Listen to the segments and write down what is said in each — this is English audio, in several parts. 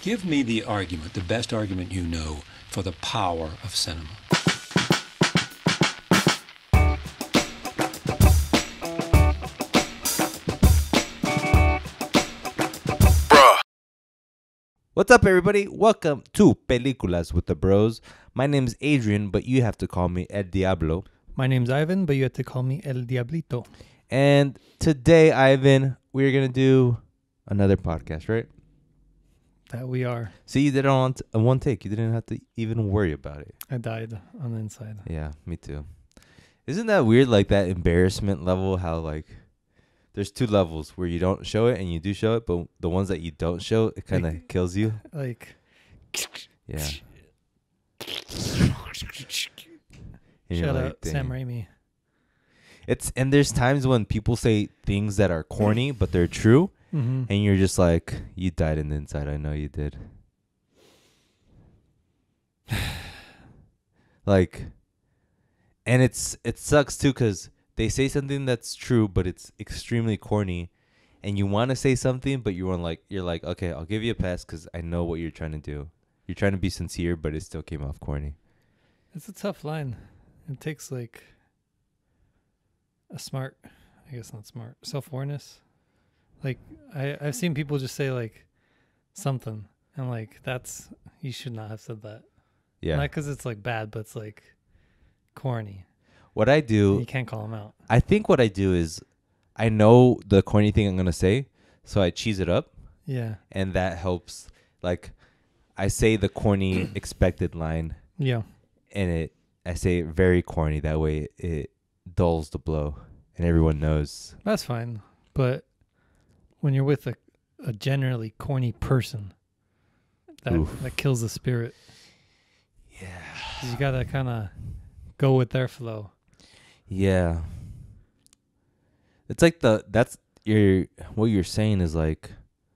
Give me the argument, the best argument you know, for the power of cinema. What's up, everybody? Welcome to Peliculas with the Bros. My name's Adrian, but you have to call me El Diablo. My name's Ivan, but you have to call me El Diablito. And today, Ivan, we're going to do another podcast, right? That we are. See, you did it on one take. You didn't have to even worry about it. I died on the inside. Yeah, me too. Isn't that weird, like that embarrassment level, how like there's two levels where you don't show it and you do show it, but the ones that you don't show, it kind of kills you. Like, Yeah. Shout out Sam Raimi. And there's times when people say things that are corny, but they're true. Mm-hmm. And you're just like, you died in the inside. I know you did. Like, and it sucks too, because they say something that's true, but it's extremely corny, and you want to say something, but you're like, okay, I'll give you a pass because I know what you're trying to do. You're trying to be sincere, but it still came off corny. It's a tough line. It takes like a smart, I guess not smart, self-awareness. Like I've seen people just say like something, and like you should not have said that. Yeah. Not because it's like bad, but it's like corny. What I do, you can't call them out. I think what I do is I know the corny thing I'm going to say, so I cheese it up. Yeah. And that helps. Like, I say the corny expected line. Yeah. And I say it very corny. That way it dulls the blow and everyone knows. That's fine. But when you're with a generally corny person, that kills the spirit. Yeah. 'Cause you got to kind of go with their flow. Yeah. It's like what you're saying is like,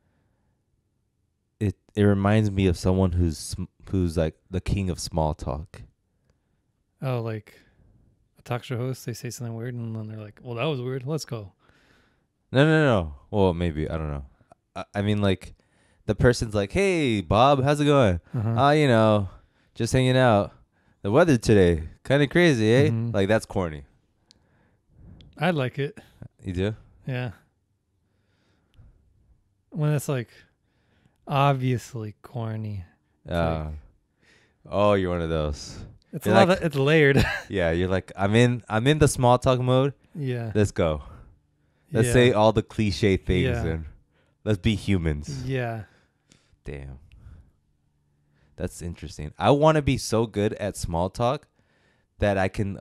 it reminds me of someone who's like the king of small talk. Oh, like a talk show host, they say something weird and then they're like, well, that was weird. Let's go. No. Well, maybe. I don't know. I mean, like, the person's like, hey, Bob, how's it going? Uh-huh. Just hanging out. The weather today, kind of crazy, eh? Mm-hmm. Like, that's corny. I like it. You do? Yeah. When it's like obviously corny. Oh, you're one of those. It's You're it's layered. Yeah, you're like, I'm in the small talk mode. Yeah. Let's go. Let's say all the cliche things and let's be humans. Yeah. Damn. That's interesting. I want to be so good at small talk that I can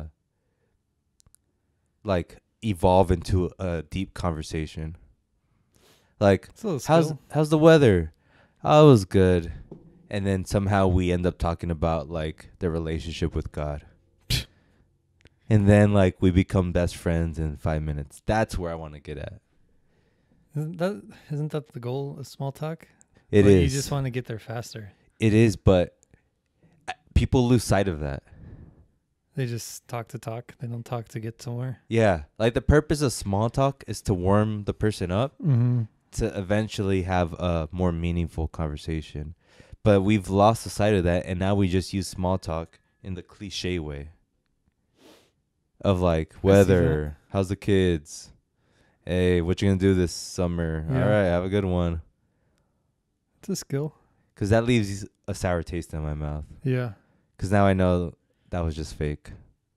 like evolve into a deep conversation. Like, how's the weather? Oh, it was good. And then somehow we end up talking about like the relationship with God. And then like we become best friends in 5 minutes. That's where I want to get at. Isn't that the goal of small talk? It is. You just want to get there faster. It is, but people lose sight of that. They just talk to talk. They don't talk to get somewhere. Yeah. Like, the purpose of small talk is to warm the person up to eventually have a more meaningful conversation. But we've lost the sight of that, and now we just use small talk in the cliche way of like, weather, how's the kids? Hey, what you gonna do this summer? Yeah. All right, have a good one. It's a skill. Because that leaves a sour taste in my mouth. Yeah. Because now I know that was just fake.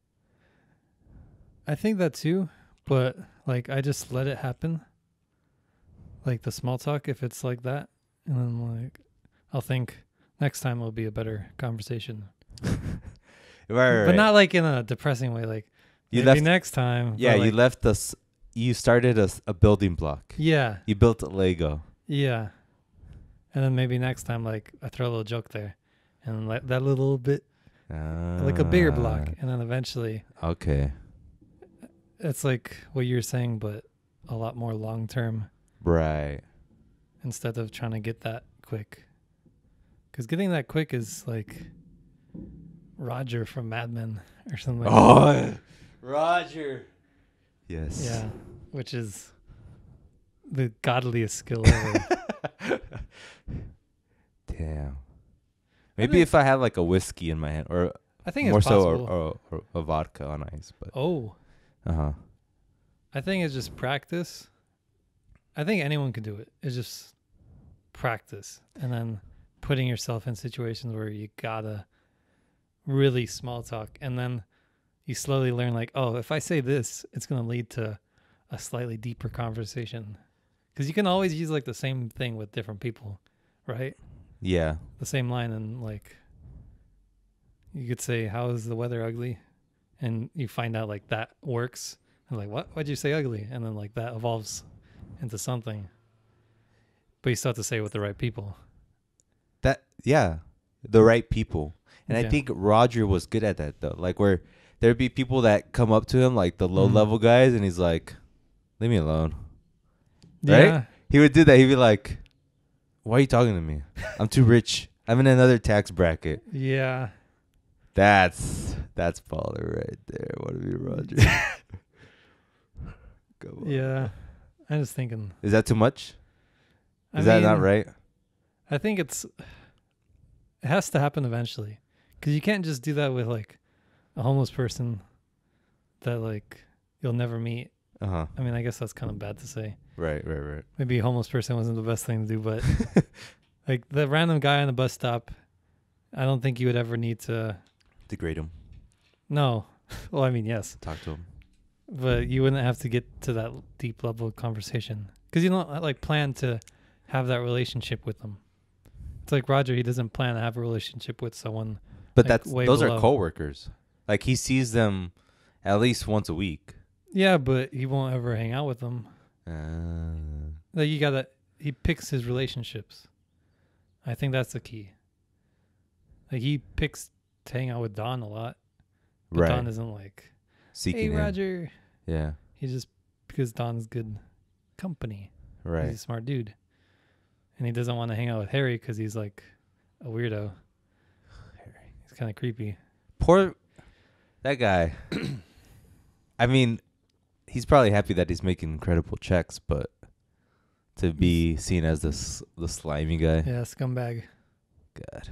I think that too, but like I just let it happen. Like the small talk, if it's like that, and then like I'll think next time will be a better conversation. Right. But not like in a depressing way. Like maybe next time. Yeah, like, you left us. You started a building block. Yeah. You built a Lego. Yeah. And then maybe next time, like I throw a little joke there, and like that little bit, like a bigger block, and then eventually. Okay. It's like what you're saying, but a lot more long term. Right. Instead of trying to get that quick. Because getting that quick is like Roger from Mad Men or something like that. Roger. Yes. Yeah. Which is the godliest skill ever. Damn. Maybe if I had like a whiskey in my hand, or I think more it's so, possible. or a vodka on ice. But I think it's just practice. I think anyone could do it. It's just practice, and then putting yourself in situations where you gotta really small talk, and then you slowly learn like, oh, if I say this, it's gonna lead to a slightly deeper conversation, because you can always use like the same thing with different people, right? Yeah. The same line, and like you could say, how is the weather ugly? And you find out like that works, and like, why'd you say ugly? And then like that evolves into something, but you still have to say it with the right people. The right people. And I Yeah. think Roger was good at that though. Like where there'd be people that come up to him, like the low level guys, and he's like, leave me alone. Right? Yeah. He would do that. He'd be like, why are you talking to me? I'm too rich. I'm in another tax bracket. Yeah. That's baller right there. What to be Roger? Come on. Yeah. I'm just thinking. Is that too much? I Is that not mean, right? I think it has to happen eventually, because you can't just do that with like a homeless person that like you'll never meet. Uh-huh. I mean, I guess that's kind of bad to say. Right. Maybe a homeless person wasn't the best thing to do, but like the random guy on the bus stop, I don't think you would ever need to Degrade him. No. Well, I mean, yes, Talk to him. but you wouldn't have to get to that deep level of conversation, because you don't like plan to have that relationship with them. It's like Roger, he doesn't plan to have a relationship with someone. But like, way those below. are coworkers. Like he sees them at least once a week. Yeah, but he won't ever hang out with them. Like he picks his relationships. I think that's the key. Like he picks to hang out with Don a lot. But right. Don isn't like, Seeking hey, him. Roger. Yeah. He's just, because Don's good company. Right. He's a smart dude. And he doesn't want to hang out with Harry because he's like a weirdo. He's kind of creepy. Poor that guy. I mean, he's probably happy that he's making incredible checks, but to be seen as the slimy guy. Yeah, scumbag. God.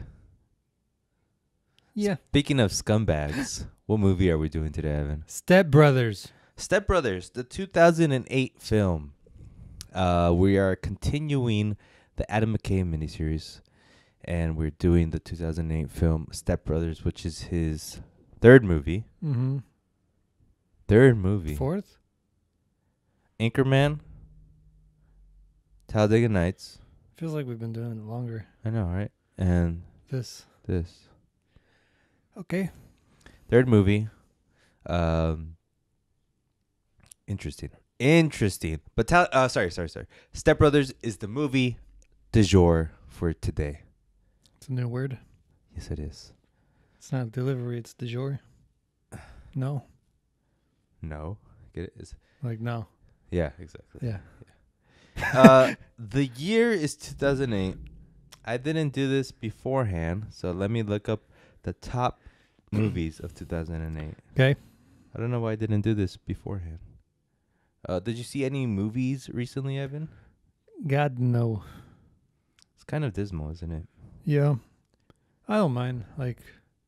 Yeah. Speaking of scumbags, what movie are we doing today, Evan? Step Brothers. Step Brothers, the 2008 film. We are continuing the Adam Mckay miniseries, and we're doing the 2008 film Step Brothers, which is his third movie. Mm-hmm. Third movie. Fourth? Anchorman. Talladega Nights. Feels like we've been doing it longer. I know, right? And This. Okay. Third movie. Interesting. But sorry. Step Brothers is the movie du jour for today. It's a new word. Yes, it is. It's not delivery, it's du jour. No. No. Get it? Is Like, no. yeah, exactly. Yeah. The year is 2008. I didn't do this beforehand, so let me look up the top movies of 2008. Okay. I don't know why I didn't do this beforehand. Did you see any movies recently, Evan? God, no. It's kind of dismal, isn't it? Yeah. I don't mind. Like,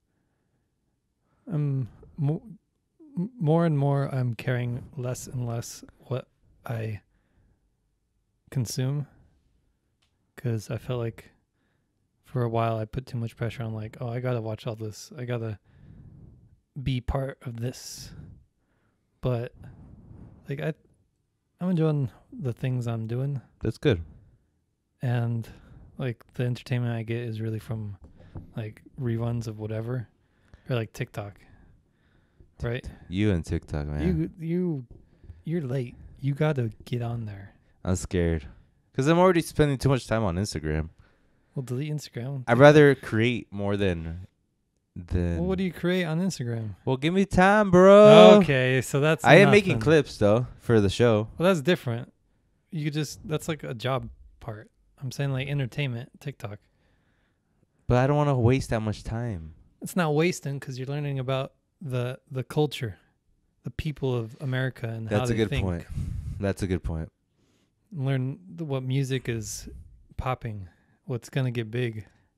I'm more and more, I'm caring less and less what I consume, because I felt like for a while I put too much pressure on, like, oh, I gotta watch all this, I gotta be part of this. But like I'm enjoying the things I'm doing, That's good. and like the entertainment I get is really from like reruns of whatever, or like TikTok, right? You and TikTok, man. You're late. You gotta get on there. I'm scared because I'm already spending too much time on Instagram. Well, delete Instagram. I'd rather create more than. Well, what do you create on Instagram? Well, give me time, bro. Okay, so that's. I am making nothing. clips though for the show. Well, that's different. You could just, that's like a job part. I'm saying like entertainment, TikTok. But I don't want to waste that much time. It's not wasting, because you're learning about the culture, the people of America, and how That's they a good think. point. That's a good point. Learn what music is popping, what's gonna get big.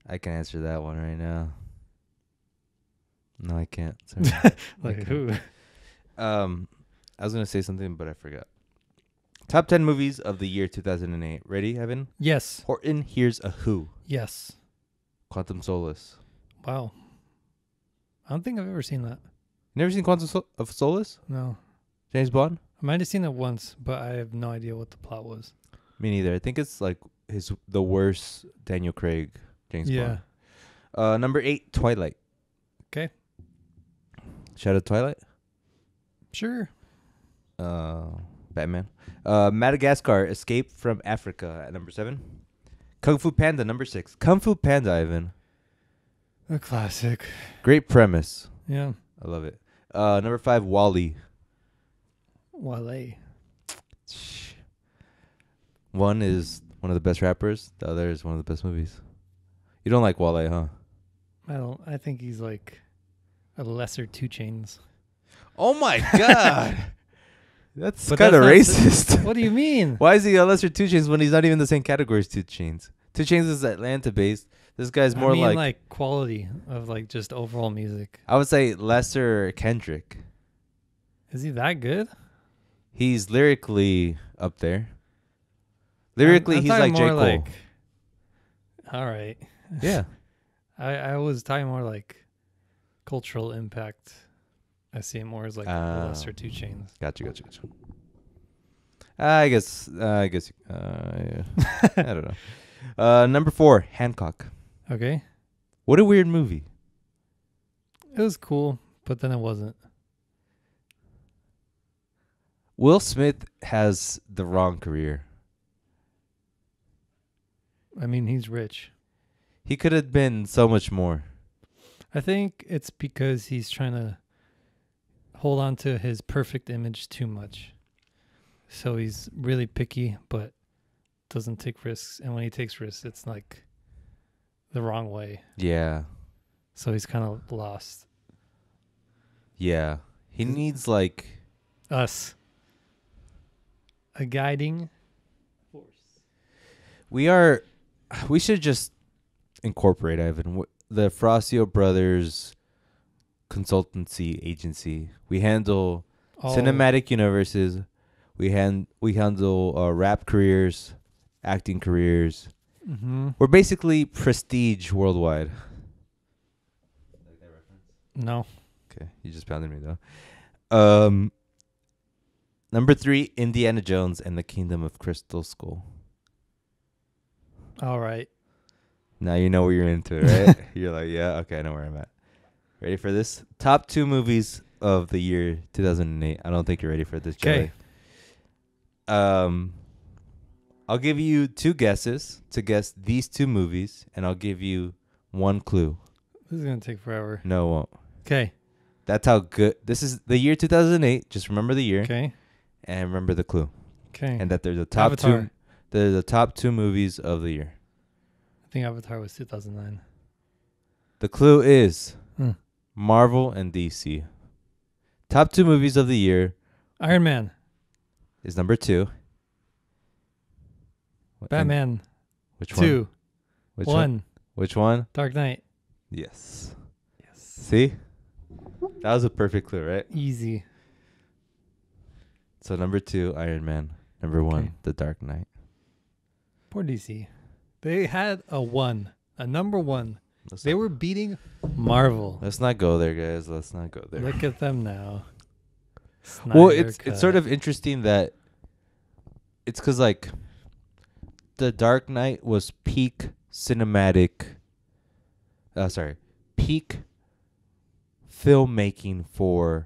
I can answer that one right now. No, I can't. Sorry. Like who? I was gonna say something, but I forgot. Top 10 movies of the year 2008. Ready, Evan? Yes. Horton Hears a Who. Yes. Quantum Solace. Wow. I don't think I've ever seen that. Never seen Quantum of Solace? No. James Bond? I might have seen it once, but I have no idea what the plot was. Me neither. I think it's like the worst Daniel Craig James Bond. Number 8, Twilight. Okay. Shadow Twilight? Sure. Batman. Madagascar, Escape from Africa at number 7. Kung Fu Panda, number 6. Kung Fu Panda, Ivan. A classic. Great premise. Yeah. I love it. Number 5, Wall-E. Wale. One is one of the best rappers. The other is one of the best movies. You don't like Wale, huh? I think he's like a lesser 2 Chainz. Oh my god. That's But kind of that's not racist. What do you mean? Why is he a lesser 2 Chainz when he's not even the same category as 2 Chainz? 2 Chainz is Atlanta based. This guy's more I mean, like quality of like just overall music. I would say lesser Kendrick. Is he that good? He's lyrically up there. Lyrically, I'm he's talking like J. more Cole. like, all right. Yeah. I was talking more like cultural impact. I see it more as like the lesser 2 Chainz. Gotcha. I guess. Yeah. I don't know. Number 4, Hancock. Okay. What a weird movie. It was cool, but then it wasn't. Will Smith has the wrong career. I mean, he's rich. He could have been so much more. I think it's because he's trying to hold on to his perfect image too much. So he's really picky, but doesn't take risks. And when he takes risks, it's like the wrong way. Yeah. So he's kind of lost. Yeah. He needs like Us. A guiding force. we should just incorporate, Ivan, the Eufracio Brothers consultancy agency. We handle cinematic universes. We handle rap careers, acting careers. Mm-hmm. We're basically prestige worldwide. Like that reference? No. Okay, you just pounded me though. Number 3, Indiana Jones and the Kingdom of Crystal Skull. All right. Now you know what you're into, right? You're like, yeah, okay, I know where I'm at. Ready for this? Top 2 movies of the year 2008. I don't think you're ready for this, Jelly. Okay. I'll give you 2 guesses to guess these 2 movies, and I'll give you 1 clue. This is going to take forever. No, it won't. Okay. That's how good. This is the year 2008. Just remember the year. Okay. And remember the clue. Okay. And that they're the top Avatar. 2. They're the top 2 movies of the year. I think Avatar was 2009. The clue is Marvel and DC. Top 2 movies of the year Iron Man. is number 2. Batman. And which 2. Which 1. Which one? Dark Knight. Yes. Yes. See? That was a perfect clue, right? Easy. So number 2, Iron Man. Number 1, Okay. The Dark Knight. Poor DC. They had a number 1. They were beating Marvel. Let's not go there, guys. Let's not go there. Look at them now. Well, Snyder it's Cut. sort of interesting that it's because like The Dark Knight was peak cinematic. Peak filmmaking for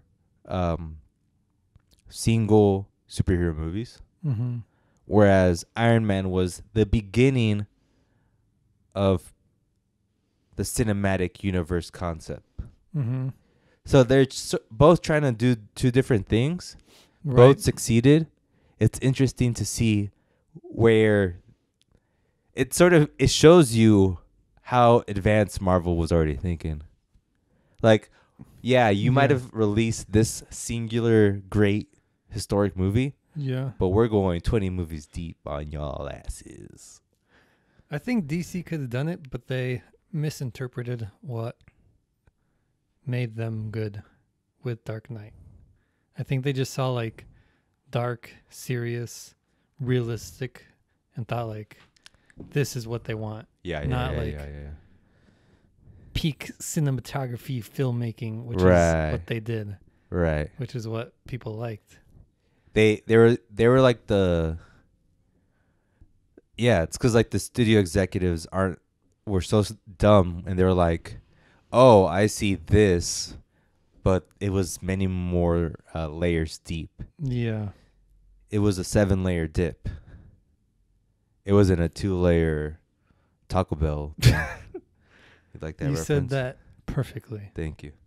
single superhero movies, whereas Iron Man was the beginning of the cinematic universe concept. So they're both trying to do 2 different things. Right. Both succeeded. It's interesting to see where it shows you how advanced Marvel was already thinking. Like, yeah, you might have released this singular great historic movie. Yeah. But we're going 20 movies deep on y'all asses. I think DC could have done it, but they misinterpreted what made them good with Dark Knight. I think they just saw like dark, serious, realistic, and thought like this is what they want. Not like peak cinematography filmmaking, which is what they did. Right. Which is what people liked. They were like the it's because like the studio executives were so dumb, and they were like, oh, I see this, but it was many more layers deep. Yeah. It was a 7-layer dip. It wasn't a 2-layer Taco Bell. You like that You reference? said that perfectly. Thank you.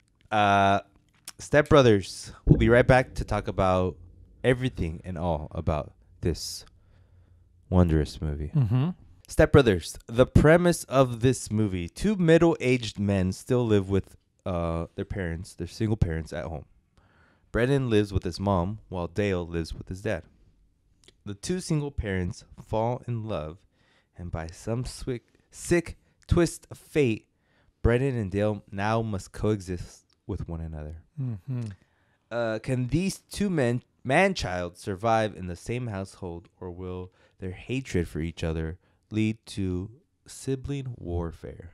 Step Brothers. We'll be right back to talk about everything and all about this wondrous movie. Mm-hmm. Step Brothers. The premise of this movie: 2 middle-aged men still live with their parents, their single parents, at home. Brennan lives with his mom, while Dale lives with his dad. The 2 single parents fall in love, and by some sick twist of fate, Brennan and Dale now must coexist with one another. Mm-hmm. Can these 2 man-child survive in the same household, or will their hatred for each other lead to sibling warfare?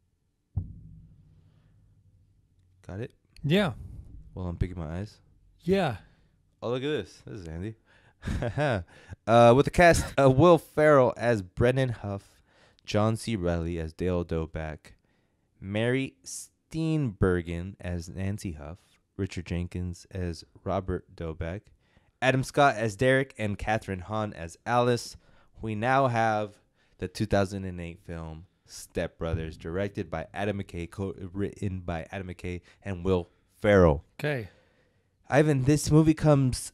Got it? Yeah. Well, I'm picking my eyes. Yeah. Oh, look at this. This is handy. With the cast of Will Ferrell as Brennan Huff, John C. Reilly as Dale Doback, Mary Steenburgen as Nancy Huff, Richard Jenkins as Robert Doback, Adam Scott as Derek, and Catherine Hahn as Alice, we now have the 2008 film Step Brothers, directed by Adam Mckay, written by Adam Mckay and Will Ferrell. Okay. Ivan, this movie comes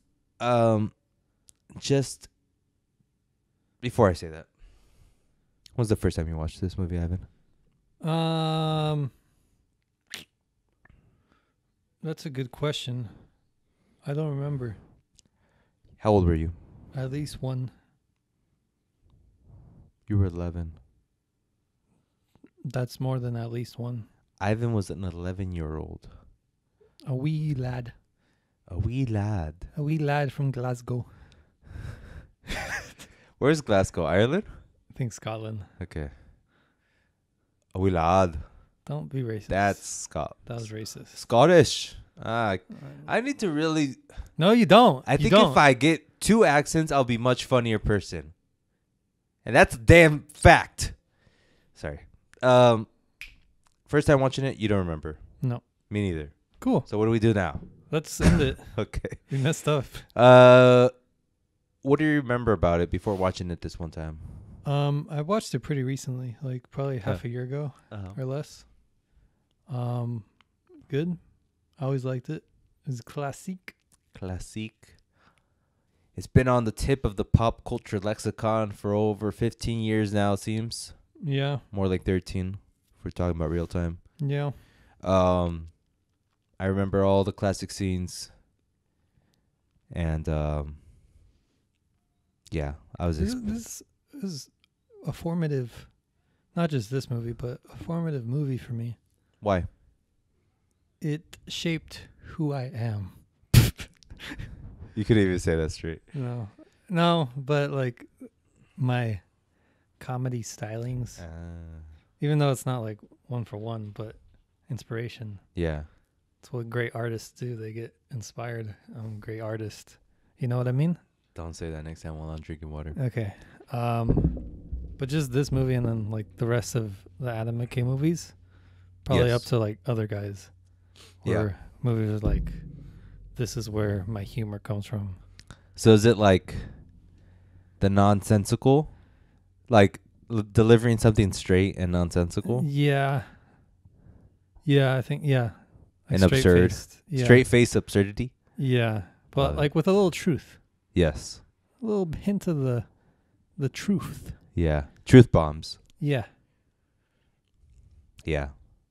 just before I say that. When was the first time you watched this movie, Ivan? That's a good question. I don't remember. How old were you? At least one. You were 11. That's more than at least one. Ivan was an 11-year-old. A wee lad. A wee lad. A wee lad from Glasgow. Where's Glasgow, Ireland? I think Scotland. Okay. A wee lad. Don't be racist. That's Scott. That was racist. Scottish. I need to really... No, you don't. I think if I get 2 accents, I'll be a much funnier person. And that's a damn fact. Sorry. First time watching it, you don't remember. No. Me neither. Cool. So what do we do now? Let's end it. Okay. We messed up. What do you remember about it before watching it this one time? I watched it pretty recently, like probably half a year ago or less. Good. I always liked it. It's classique. Classique. It's been on the tip of the pop culture lexicon for over 15 years now, it seems. Yeah. More like 13, if we're talking about real time. Yeah. I remember all the classic scenes. And, yeah, I was... This is a formative, not just this movie, but a formative movie for me. Why? It shaped who I am. You couldn't even say that straight. No, but like my comedy stylings, even though it's not like one for one, but inspiration. Yeah. It's what great artists do. They get inspired. I'm a great artist. You know what I mean? Don't say that next time while I'm drinking water. Okay. But just this movie and then like the rest of the Adam Mckay movies, probably up to like other guys. Where movies are like, this is where my humor comes from. So is it like the nonsensical? Like delivering something straight and nonsensical? Yeah. Yeah, I think, yeah. Like and absurd. Yeah. Straight face absurdity? Yeah. But like with a little truth. Yes. A little hint of the truth. Yeah. Truth bombs. Yeah. Yeah.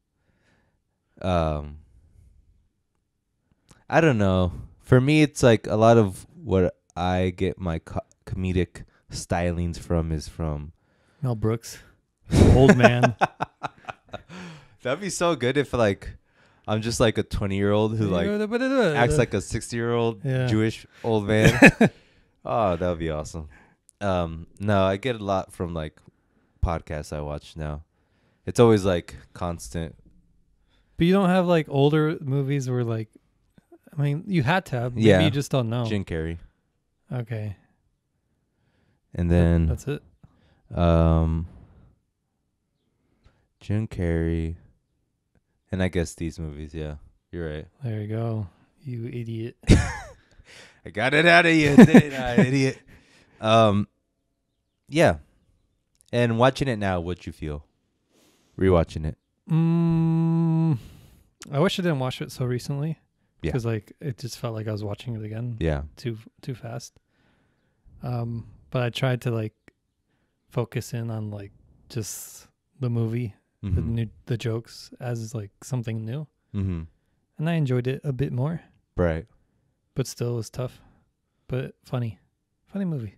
I don't know. For me, it's like a lot of what I get my comedic stylings from is from Mel Brooks. old man. That'd be so good if like I'm just like a 20-year-old who like acts like a 60-year-old Yeah. Jewish old man. Oh, that would be awesome. No, I get a lot from like podcasts I watch now. It's always like constant. But you don't have like older movies where like, I mean, you had to have. Maybe Yeah. you just don't know. Jim Carrey. Okay. And then That's it. Jim Carrey. And I guess these movies, yeah. You're right. There you go. You idiot. I got it out of you, didn't I, idiot? Yeah. And watching it now, what'd you feel? Rewatching it. I wish I didn't watch it so recently. Yeah. Because like it just felt like I was watching it again. Yeah. Too fast. But I tried to like focus in on like just the movie, the jokes as like something new. Mm-hmm. And I enjoyed it a bit more. Right. But still it was tough. But funny. Funny movie.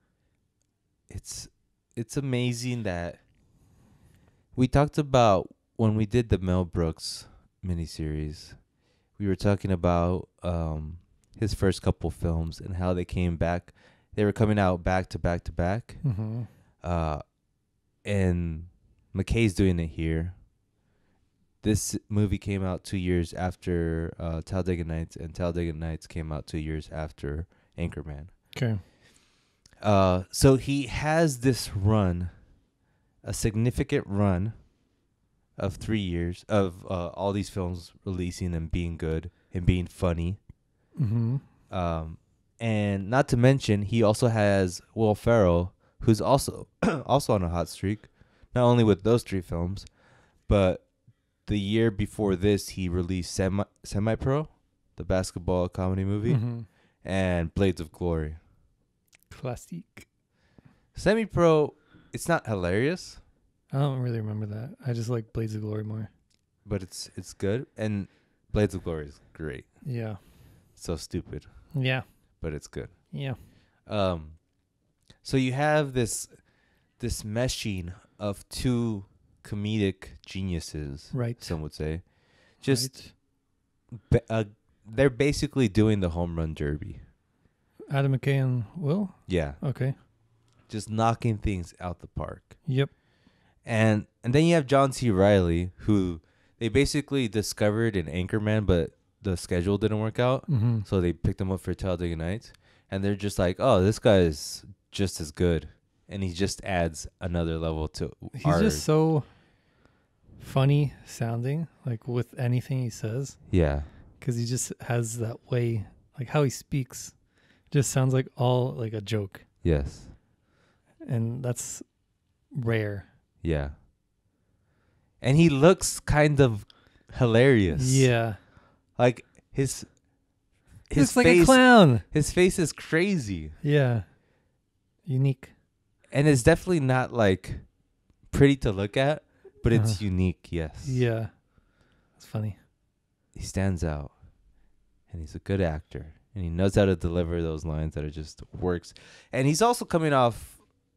It's amazing that we talked about when we did the Mel Brooks miniseries. We were talking about his first couple films and how they came back. They were coming out back to back to back. Mm-hmm. And McKay's doing it here. This movie came out 2 years after Talladega Nights, and Talladega Nights came out 2 years after Anchorman. Okay. So he has this run, a significant run of 3 years of all these films releasing and being good and being funny. Mm-hmm. And not to mention, he also has Will Ferrell, who's also on a hot streak, not only with those 3 films, but the year before this, he released Semi-Pro, the basketball comedy movie, and Blades of Glory. Classic. Semi-Pro, it's not hilarious, I don't really remember that. I just like Blades of Glory more. but it's good. And Blades of Glory is great. Yeah. So stupid, Yeah. but it's good. Yeah. So you have this meshing of 2 comedic geniuses, Right. some would say. Just they're basically doing the home run derby. Adam Mckay and Will? Yeah, Okay. just knocking things out the park. Yep. And then you have John C. Reilly, who they basically discovered in Anchorman, but the schedule didn't work out. Mm-hmm. So they picked him up for Talladega Nights. And they're just like, oh, this guy is just as good. And he just adds another level to He's just so funny sounding, like with anything he says. Yeah. Because he just has that way, like how he speaks, just sounds like all like a joke. Yes. And that's rare. Yeah. And he looks kind of hilarious. Yeah. Like his Looks like face, a clown. his face is crazy. Yeah. Unique. And it's definitely not like pretty to look at, but it's unique, yes. Yeah. It's funny. He stands out. And he's a good actor. And he knows how to deliver those lines that it just works. And he's also coming off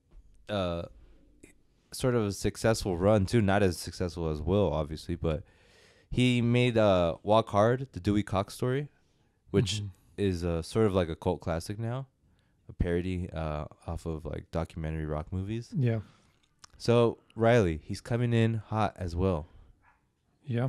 sort of a successful run too. Not as successful as Will, obviously, but he made Walk Hard, the Dewey Cox story, which is sort of like a cult classic now, a parody off of like documentary rock movies. Yeah. So Reilly, he's coming in hot as well. Yeah.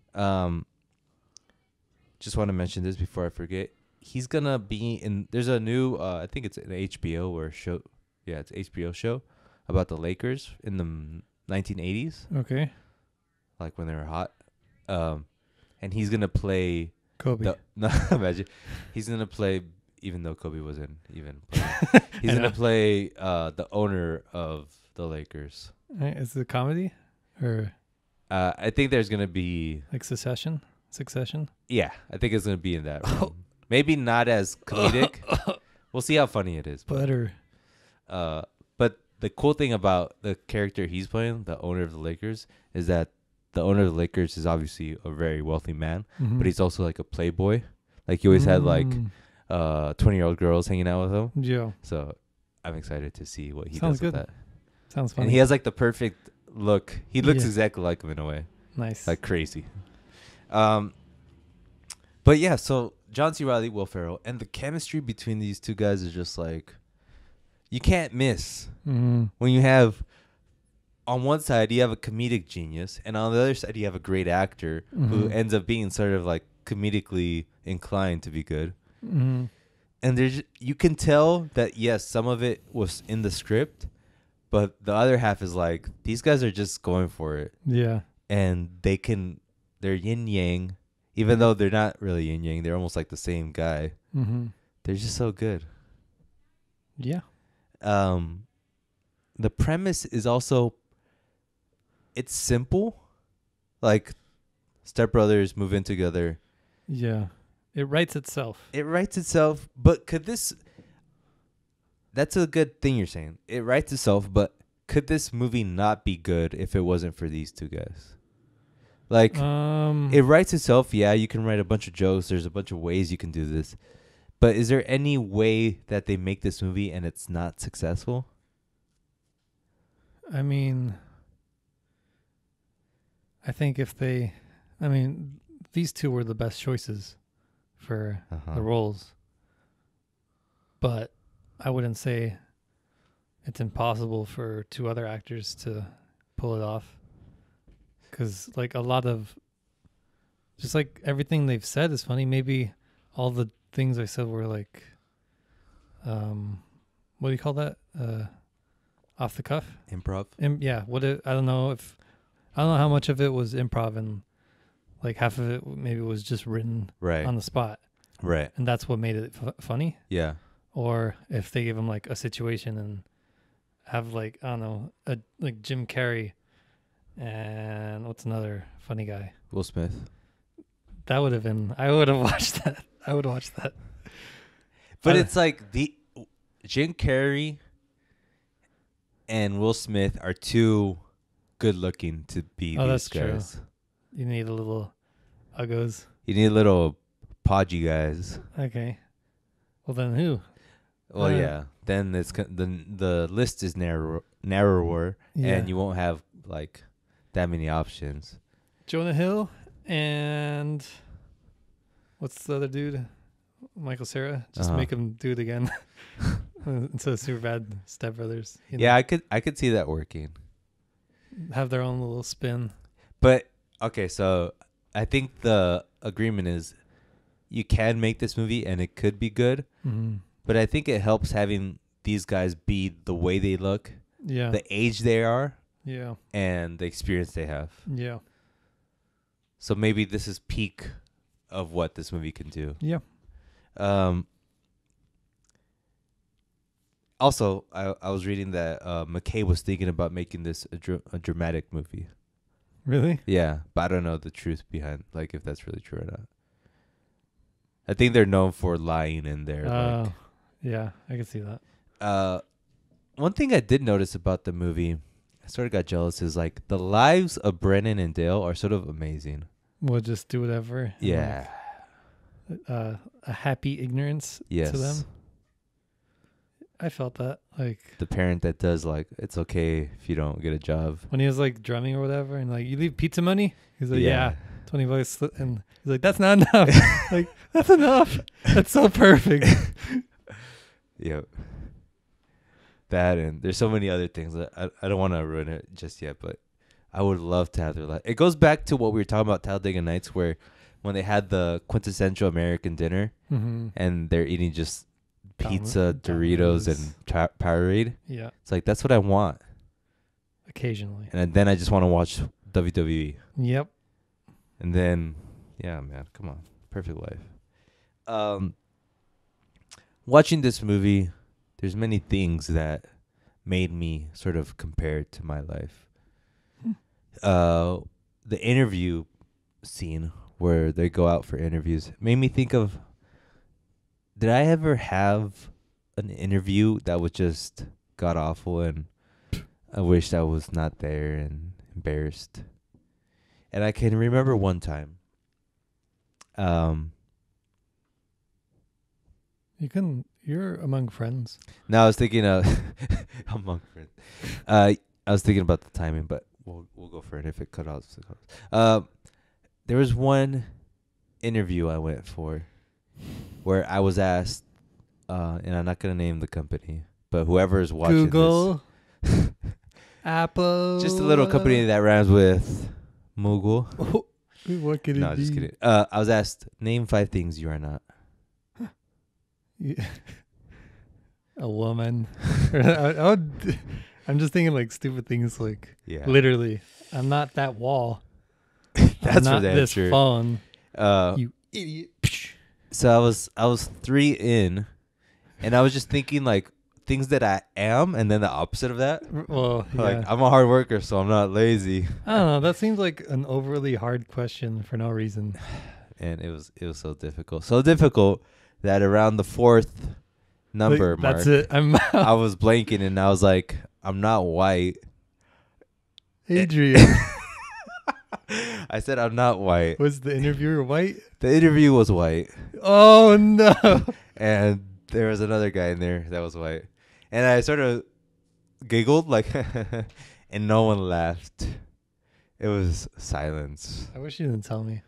Just want to mention this before I forget. He's gonna be in. There's a new. I think it's an HBO or show. Yeah, it's an HBO show about the Lakers in the 1980s, Okay. like when they were hot. And he's gonna play. Kobe. No, imagine. He's gonna play, even though Kobe wasn't even playing. He's I gonna know. play the owner of the Lakers. Is it a comedy or I think there's gonna be. like Succession? Yeah, I think it's gonna be in that room. Maybe not as comedic. We'll see how funny it is. Butter. But the cool thing about the character he's playing, the owner of the Lakers, is that the owner of the Lakers is obviously a very wealthy man, but he's also like a playboy. Like he always had like 20-year-old girls hanging out with him. Yeah. So I'm excited to see what he Sounds does with good. that. Sounds funny. And he has like the perfect look. He looks Yeah. exactly like him in a way. Nice. Like crazy. But yeah, so John C. Reilly, Will Ferrell, and the chemistry between these two guys is just like, you can't miss. Mm-hmm. When you have, on one side, you have a comedic genius, and on the other side, you have a great actor who ends up being sort of like comedically inclined to be good. Mm-hmm. And you can tell that, yes, some of it was in the script, but the other half is like, these guys are just going for it. Yeah. And they're yin yang, even though they're not really yin yang. They're almost like the same guy. Mm-hmm. They're just so good. Yeah. The premise is also, it's simple. Like, stepbrothers move in together. Yeah. It writes itself. It writes itself, but that's a good thing you're saying. It writes itself, but could this movie not be good if it wasn't for these two guys? Like, it writes itself. Yeah, you can write a bunch of jokes. There's a bunch of ways you can do this. But is there any way that they make this movie and it's not successful? I mean, I think these two were the best choices for the roles. But I wouldn't say it's impossible for two other actors to pull it off. Because, like, a lot of, just like everything they've said is funny. Maybe all the things I said were like, what do you call that? Off the cuff? Improv? Yeah. I don't know how much of it was improv and like half of it maybe was just written on the spot. Right. And that's what made it funny. Yeah. Or if they give them like a situation and have like, I don't know, like Jim Carrey and what's another funny guy? Will Smith. That would have been, I would have watched that. I would watch that. But it's like Jim Carrey and Will Smith are too good looking to be these guys. True. You need a little uggos. You need a little podgy guys. Okay. Well, then who? Well, yeah. Then it's the list is narrower, and you won't have like that many options. Jonah Hill and what's the other dude? Michael Cera. Just make him do it again instead of Superbad Step Brothers. Yeah, I could see that working. Have their own little spin. But okay, so I think the agreement is you can make this movie and it could be good. Mm-hmm. But I think it helps having these guys be the way they look, the age they are, and the experience they have. Yeah. So maybe this is peak of what this movie can do. Yeah. Also, I was reading that Mckay was thinking about making this a dramatic movie. Really? Yeah, but I don't know the truth behind, like, if that's really true or not. I think they're known for lying in there. Yeah, I can see that. One thing I did notice about the movie, I sort of got jealous, is like the lives of Brennan and Dale are sort of amazing. We'll just do whatever. Yeah. A happy ignorance to them. I felt that. Like the parent that does like, it's okay if you don't get a job. When he was like drumming or whatever, and like, you leave pizza money? He's like, yeah, $20. And he's like, that's not enough. Like, that's enough. That's so perfect. Yep. That, and there's so many other things that I don't want to ruin it just yet, but I would love to have their life. It goes back to what we were talking about Talladega Nights, where when they had the quintessential American dinner and they're eating just pizza, Doritos, and Powerade. Yeah. It's like, that's what I want. Occasionally. And then I just want to watch WWE. Yep. And then, yeah, man, come on. Perfect life. Watching this movie, there's many things that made me sort of compare it to my life. The interview scene where they go out for interviews made me think of, did I ever have an interview that was just god awful and I wished I was not there and embarrassed? And I can remember one time. You're among friends. No, I was thinking of among friends. I was thinking about the timing, but we'll go for it if it cut out. There was one interview I went for where I was asked, and I'm not gonna name the company, but whoever is watching Google, Apple, just a little company that rhymes with Moogle. What could it No, be? just kidding. I was asked, name 5 things you are not. Yeah. A woman. I'm just thinking like stupid things like Yeah, literally. I'm not that wall. that's I'm not for the this answer. phone. Uh, You idiot. so I was 3 in, and I was just thinking like things that I am, and then the opposite of that. Well, yeah. Like I'm a hard worker, so I'm not lazy. I don't know. That seems like an overly hard question for no reason. And it was so difficult that around the 4th number Like, that's mark, it. I'm I was blanking, and I was like, I'm not white. Adrian. I said I'm not white. Was the interviewer white? The interview was white, Oh no. and there was another guy in there that was white, and I sort of giggled like, and no one laughed. It was silence. I wish you didn't tell me.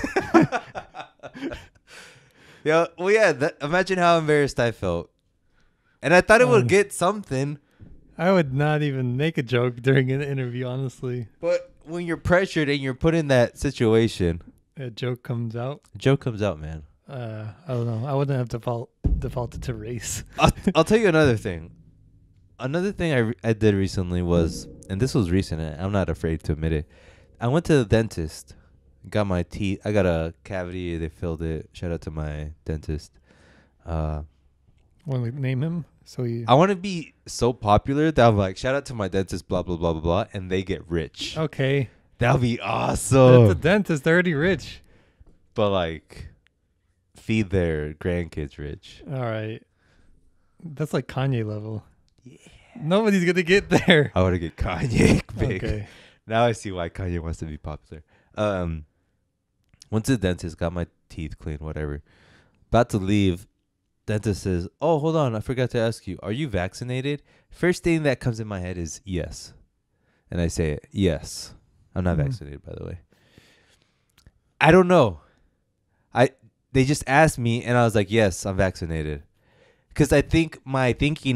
Yeah, well, yeah. Imagine how embarrassed I felt, and I thought it would get something. I would not even make a joke during an interview, honestly. But when you're pressured and you're put in that situation, A joke comes out. a joke comes out, man. I don't know. I wouldn't have defaulted to race. I'll tell you another thing. Another thing I did recently was, and this was recent, and I'm not afraid to admit it. I went to the dentist, got my teeth. I got a cavity. They filled it. Shout out to my dentist. Want to name him? So you. I want to be so popular that I'm like, shout out to my dentist, blah, blah, blah, blah, blah, and they get rich. Okay. That'll be awesome. That's a dentist. They're already rich. But, like, feed their grandkids rich. All right. That's like Kanye level. Yeah. Nobody's going to get there. I want to get Kanye big. Okay. Now I see why Kanye wants to be popular. Went to the dentist, got my teeth cleaned, whatever. About to leave, dentist says, "Oh, hold on, I forgot to ask you. Are you vaccinated?" First thing that comes in my head is yes. And I say, yes. I'm not vaccinated, by the way. I don't know. They just asked me, and I was like, yes, I'm vaccinated. Because I think my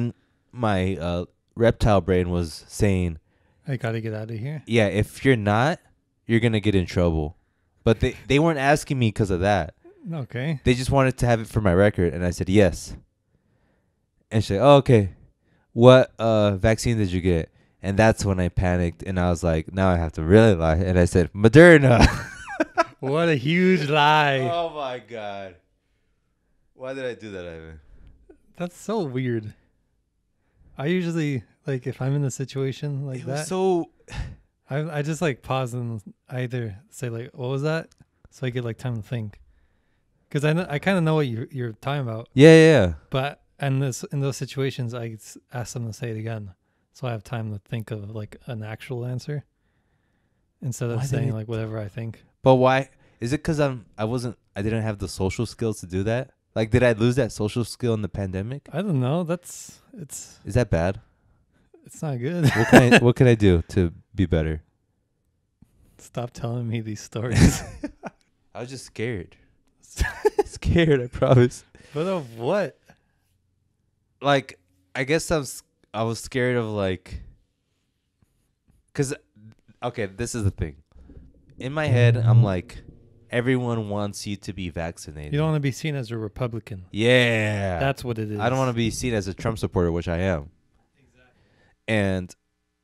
reptile brain was saying, I got to get out of here. yeah, if you're not, you're going to get in trouble. But they weren't asking me because of that. Okay. They just wanted to have it for my record, and I said, yes. And she said, oh, okay. What vaccine did you get? And that's when I panicked, and I was like, now I have to really lie. And I said, Moderna. What a huge lie. Oh, my God. Why did I do that, Ivan? That's so weird. I usually, like, if I'm in a situation like It that, was so... I just, like, pause and either say, like, what was that? So I get, like, time to think. Because I kind of know what you're talking about. Yeah. But in those situations, I ask them to say it again. So I have time to think of, like, an actual answer. Instead of saying, like, whatever I think. But why? Is it because I didn't have the social skills to do that? Like, did I lose that social skill in the pandemic? I don't know. Is that bad? It's not good. What can I do to be better? Stop telling me these stories. I was just scared. Scared, I promise. But of what? Like, I guess I was scared of, like, because, okay, this is the thing. In my head, I'm like, everyone wants you to be vaccinated. You don't want to be seen as a Republican. Yeah. That's what it is. I don't want to be seen as a Trump supporter, which I am. Exactly. And,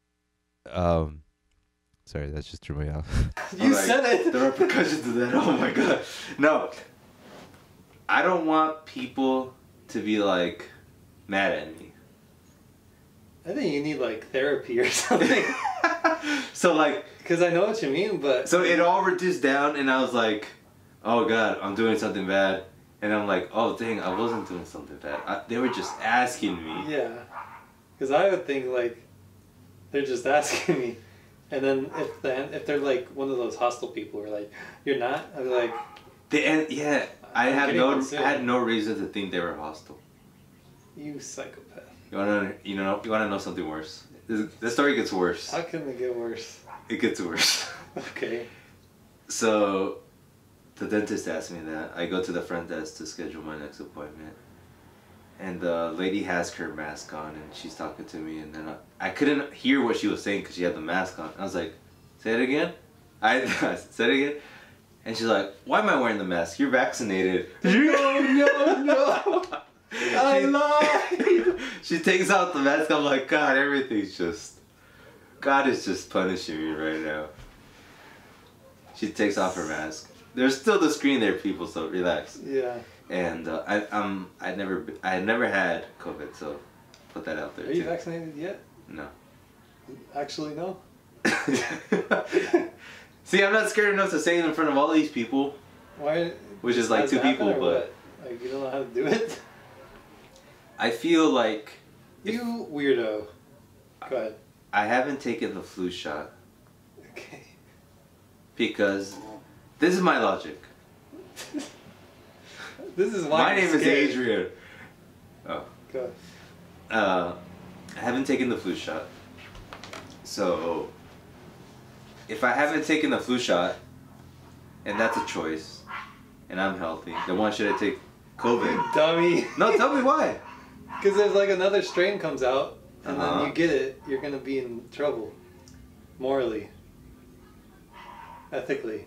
sorry, that just threw me off. You said it. The repercussions of that. Oh my God. No. I don't want people to be like mad at me. I think you need like therapy or something. So like, Because I know what you mean, but so it all reduced down, and I was like, oh God, I'm doing something bad. And I'm like, oh dang, I wasn't doing something bad. They were just asking me. yeah. Because I would think like they're just asking me, and then if they're like one of those hostile people who are like, you're not, I'd be like, Yeah, I had no reason to think they were hostile. you psychopath. You wanna know something worse? The story gets worse. How can it get worse? It gets worse. Okay. So, the dentist asked me that. I go to the front desk to schedule my next appointment. And the lady has her mask on and she's talking to me. And then I couldn't hear what she was saying because she had the mask on. I was like, say it again? I said it again. And she's like, why am I wearing the mask? You're vaccinated. No. I lied. She takes out the mask. I'm like, God, God is just punishing me right now. She takes off her mask. There's still the screen there, people, so relax. Yeah. And I never had COVID, so put that out there. Are you vaccinated yet? No. Actually, no. See, I'm not scared enough to say it in front of all these people. Why? Which is like 2 people, but what? Like, you don't know how to do it. I feel like You weirdo. Go ahead. I haven't taken the flu shot Okay. because this is my logic. This is why My I'm name is scared. Adrian. Oh. Go I haven't taken the flu shot. So, if I haven't taken the flu shot, and that's a choice, and I'm healthy, then why should I take COVID? Dummy. No, tell me why. Because there's like another strain comes out, and Uh-huh. then you get it, you're gonna be in trouble. Morally. Ethically.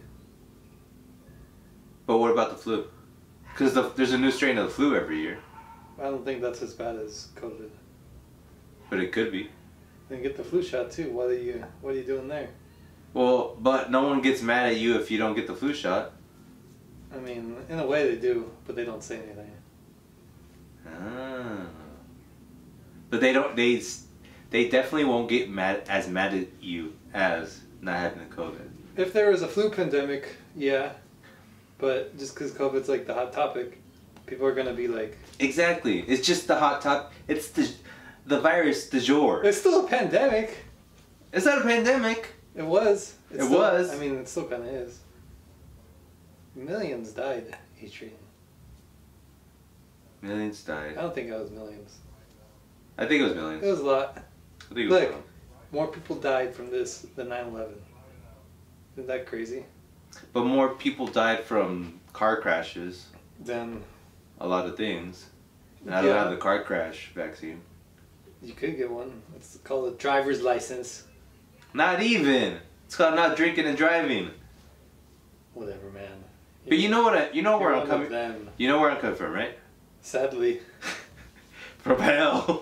But what about the flu? Because there's a new strain of the flu every year. I don't think that's as bad as COVID. But it could be. Then get the flu shot too. What are you doing there? Well, but no one gets mad at you if you don't get the flu shot. I mean, in a way they do, but they don't say anything. Ah. But they don't. They definitely won't get mad at you as not having the COVID. If there was a flu pandemic, yeah. But just because COVID's like the hot topic, people are gonna be like, Exactly. It's just the hot top. It's the virus du jour. it's still a pandemic. It's not a pandemic. It was. It was. I mean, it still kind of is. Millions died, Adrian. Millions died. I don't think it was millions. I think it was millions. It was a lot. I think it was Look, more people died from this than 9/11. Isn't that crazy? But more people died from car crashes. Then A lot of things. And I don't have the car crash vaccine. you could get one. It's called a driver's license. Not even. It's called not drinking and driving. Whatever, man. But you know what? You know where You're I'm one of coming. them. You know where I'm coming from, right? Sadly. From hell.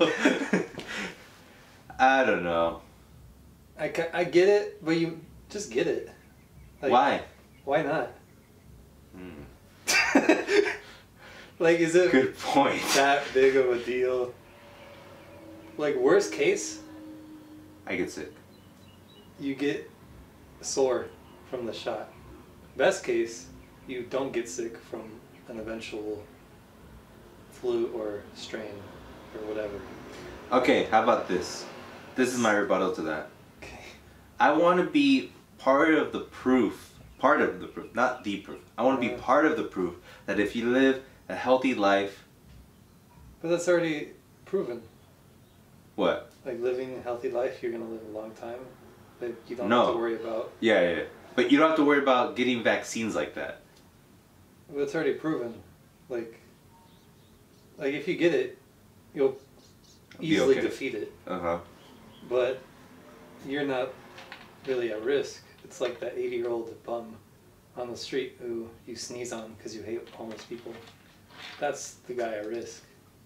I don't know. I get it, but you just get it. Like, Why? Why not? Like, is it Good point. that big of a deal? Like, worst case, I get sick. you get sore from the shot. Best case, you don't get sick from an eventual flu or strain or whatever. Okay, how about this? This is my rebuttal to that. Okay. I want to be part of the proof, not the proof. I want to be part of the proof that if you live a healthy life. But that's already proven. What? Like, living a healthy life, you're going to live a long time. Like, you don't No. have to worry about. Yeah. But you don't have to worry about getting vaccines like that. But it's already proven. Like if you get it, you'll easily okay. defeat it. Uh-huh. But you're not really at risk. It's like that 80-year-old bum on the street who you sneeze on because you hate homeless people. That's the guy at risk.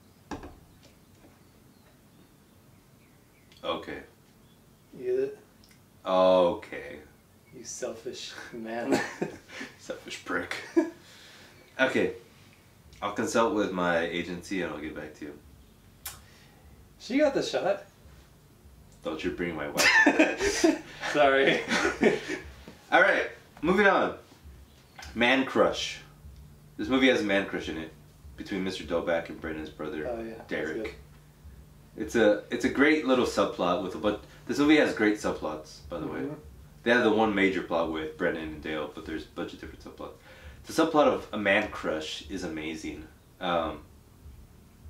Okay. You get it? Okay. You selfish man. Selfish prick. Okay. I'll consult with my agency and I'll get back to you. She got the shot. Don't you bring my wife. Sorry. Alright, moving on. Man Crush. This movie has a man crush in it between Mr. Delback and Brendan's brother, Oh, yeah. That's Derek. It's a great little subplot with a bunch. This movie has great subplots, by the way. They have the one major plot with Brendan and Dale, but there's a bunch of different subplots. The subplot of a man crush is amazing. Have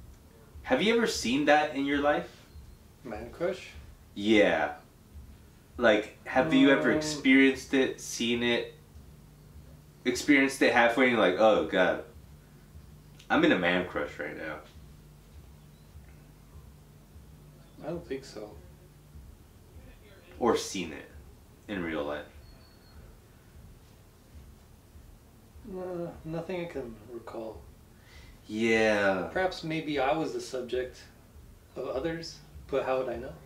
you ever seen that in your life? Man crush? Yeah. Like, have you ever experienced it, seen it, experienced it halfway, and you're like, oh god, I'm in a man crush right now? I don't think so. Or seen it in real life? Nothing I can recall. Yeah. Perhaps maybe I was the subject of others, but how would I know?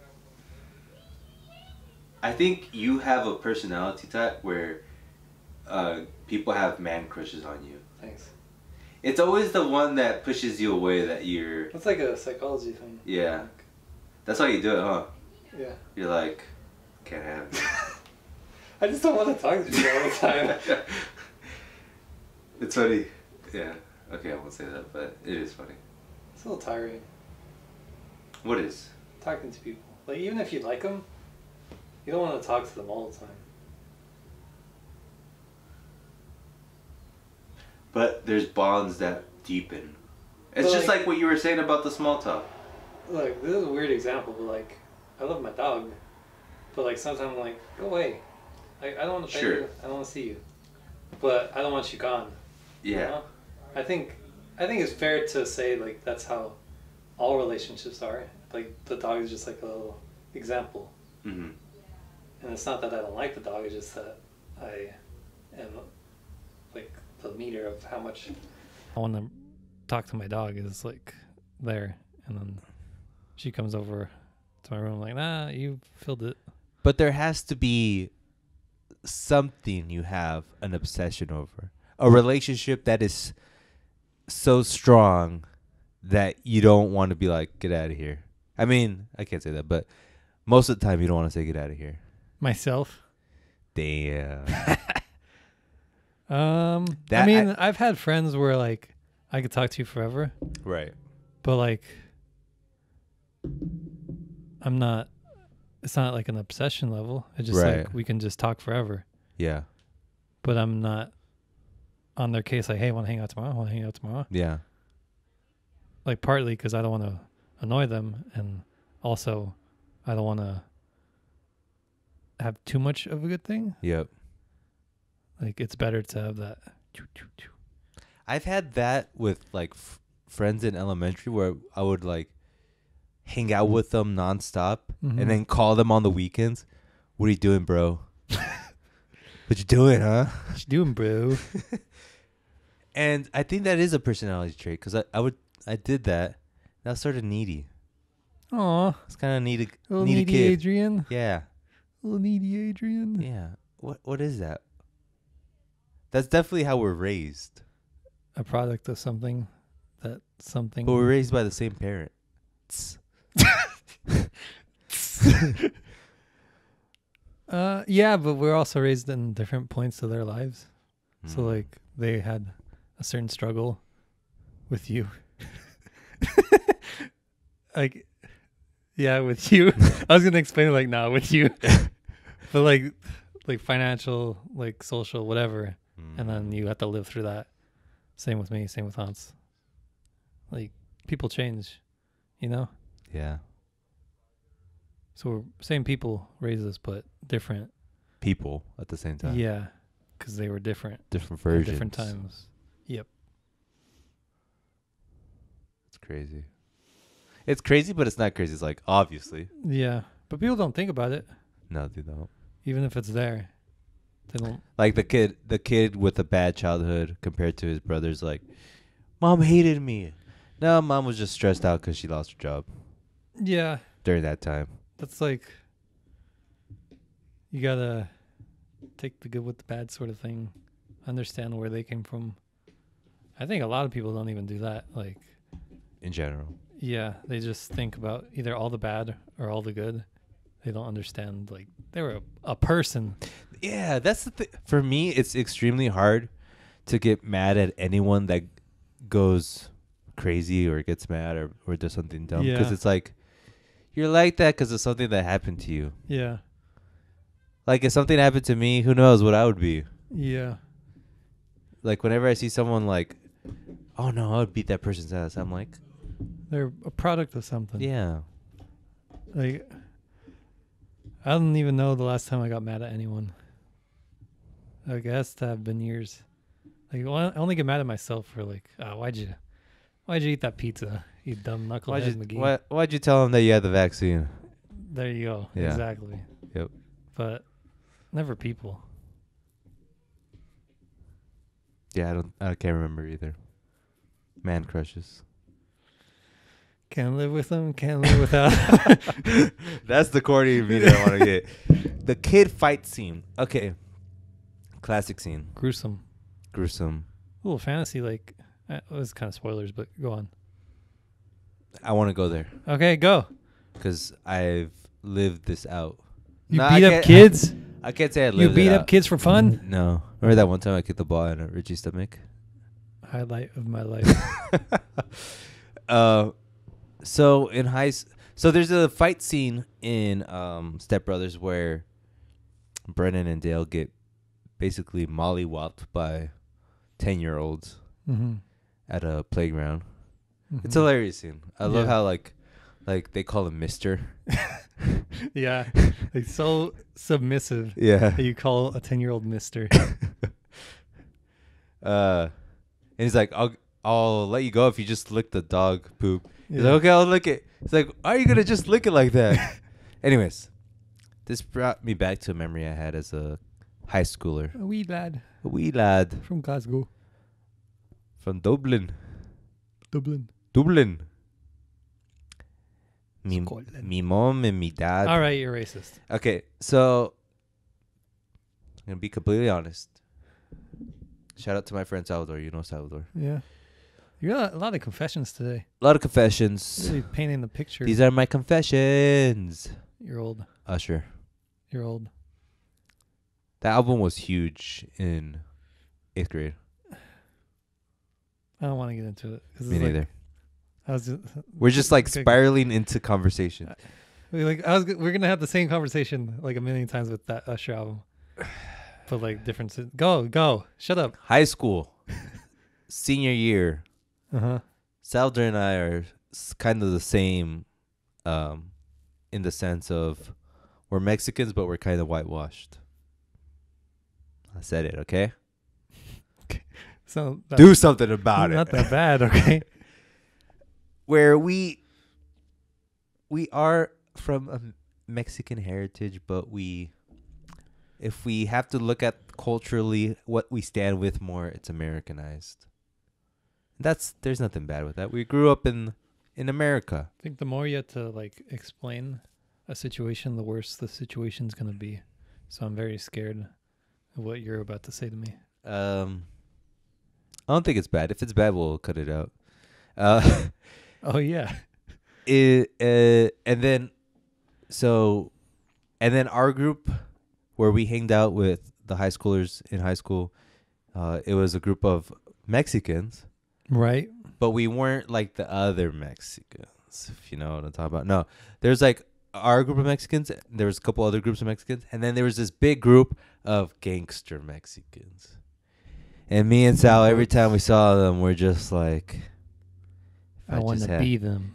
I think you have a personality type where people have man crushes on you. Thanks. It's always the one that pushes you away that you're... It's like a psychology thing. Yeah. That's why you do it, huh? Yeah. You're like, can't have it. I just don't want to talk to you all the time. It's funny. Yeah. Okay, I won't say that, but it is funny. It's a little tiring. What is? Talking to people. Like, even if you like them, you don't want to talk to them all the time. But there's bonds that deepen. It's But just like what you were saying about the small talk. Look, this is a weird example, but like, I love my dog, but like sometimes I'm like, go away. I don't want to pet you. I don't want to see you. But I don't want you gone. Yeah. You know? I think it's fair to say like that's how all relationships are. Like the dog is just like a little example. Mm-hmm. And it's not that I don't like the dog, it's just that I am like the meter of how much I want to talk to my dog is like there, and then she comes over to my room like, nah, you filled it. But there has to be something you have an obsession over. A relationship that is so strong that you don't want to be like, get out of here. I mean, I can't say that, but most of the time you don't want to say get out of here. Myself. Damn. I mean, I've had friends where like I could talk to you forever. Right. But like it's not like an obsession level. It's just like we can just talk forever. Yeah. But I'm not on their case like, hey, want to hang out tomorrow? Yeah. Like partly because I don't want to annoy them, and also I don't want to have too much of a good thing. Yep. Like it's better to have that. I've had that with like friends in elementary where I would like hang out with them nonstop and then call them on the weekends. What are you doing, bro? What you doing, huh? What you doing, bro? And I think that is a personality trait because I did that. And I was sort of needy. Aw. It's kind of needy needy kid. Adrian. Yeah. Little needy Adrian. Yeah. What is that? That's definitely how we're raised. A product of something. But we're raised by the same parents. Yeah, but we're also raised in different points of their lives. So like they had a certain struggle with you. Like, yeah, with you. I was gonna explain it like, nah, with you. But like financial, like social, whatever. And then you have to live through that. Same with me, same with Hans. Like, people change, you know? Yeah. So we're same people raised us, but different people at the same time. Yeah, because they were different. Different versions. At different times. Yep. It's crazy. It's crazy, but it's not crazy. It's like, obviously. Yeah, but people don't think about it. No, they don't. Even if it's there, they don't. Like the kid with a bad childhood compared to his brothers. Like, mom hated me. No, mom was just stressed out because she lost her job. Yeah. During that time. That's like, you gotta take the good with the bad sort of thing. Understand where they came from. I think a lot of people don't even do that. Like, in general. Yeah, they just think about either all the bad or all the good. They don't understand, like, they were a person. Yeah, that's the thing. For me, it's extremely hard to get mad at anyone that goes crazy or gets mad or does something dumb. Because it's like, you're like that because of something that happened to you. Yeah. Like, if something happened to me, who knows what I would be. Yeah. Like, whenever I see someone like, oh, no, I would beat that person's ass. I'm like, they're a product of something. Yeah. Like, I don't even know the last time I got mad at anyone. Like, it has to have been years. Like, I only get mad at myself for like, oh, why'd you eat that pizza, you dumb knucklehead McGee? Why'd you tell him that you had the vaccine? There you go. Yeah. Exactly. Yep. But never people. Yeah, I can't remember either. Man crushes. Can't live with them. Can't live without. That's the corny beat I want to get. The kid fight scene. Okay. Classic scene. Gruesome. Gruesome. Fantasy, like, it was kind of spoilers, but go on. I want to go there Okay, go. because I've lived this out. You No, beat I up can't- kids? I can't say I You lived beat it up out. kids for fun? No. Remember that one time I kicked the ball in Richie's stomach? Highlight of my life. So in so there's a fight scene in Step Brothers where Brennan and Dale get basically mollywopped by 10-year-olds Mm-hmm. at a playground. Mm-hmm. It's a hilarious scene. I love Yeah. how like they call him Mister. Yeah. Like, so submissive Yeah. that you call a 10-year-old mister. And he's like, I'll let you go if you just lick the dog poop. He's Yeah. like, okay, I'll lick it. He's like, why are you gonna just lick it like that? Anyways, this brought me back to a memory I had as a high schooler. A wee lad A wee lad from Glasgow. from Dublin. Dublin. Scotland. Me mom and me dad. All right, you're racist. Okay, so I'm gonna be completely honest. Shout out to my friend Salvador. You know Salvador. Yeah. You got a lot of confessions today. A lot of confessions. Really painting the picture. These are my confessions. You're old. Usher. You're old. That album was huge in 8th grade. I don't want to get into it. Me neither. I was just, We're just like okay. spiraling into conversation. We're gonna have the same conversation like a million times with that Usher album, but like differences. Go, shut up. High school, senior year. Uh-huh. Salvador and I are kind of the same, in the sense of we're Mexicans, but we're kind of whitewashed. I said it, okay? So Do something about not it. that bad, okay? Where we are from a Mexican heritage, but if we have to look at culturally what we stand with more, it's Americanized. There's nothing bad with that. We grew up in America. I think the more you have to like explain a situation, the worse the situation's gonna be. So I'm very scared of what you're about to say to me. I don't think it's bad. If it's bad, we'll cut it out. Oh yeah. And then our group where we hanged out with the high schoolers in high school, it was a group of Mexicans, Right. but we weren't like the other Mexicans, if you know what I'm talking about. No, there's like our group of Mexicans, there was a couple other groups of Mexicans, and then there was this big group of gangster Mexicans. And me and Sal, every time we saw them, we're just like, I want to be them.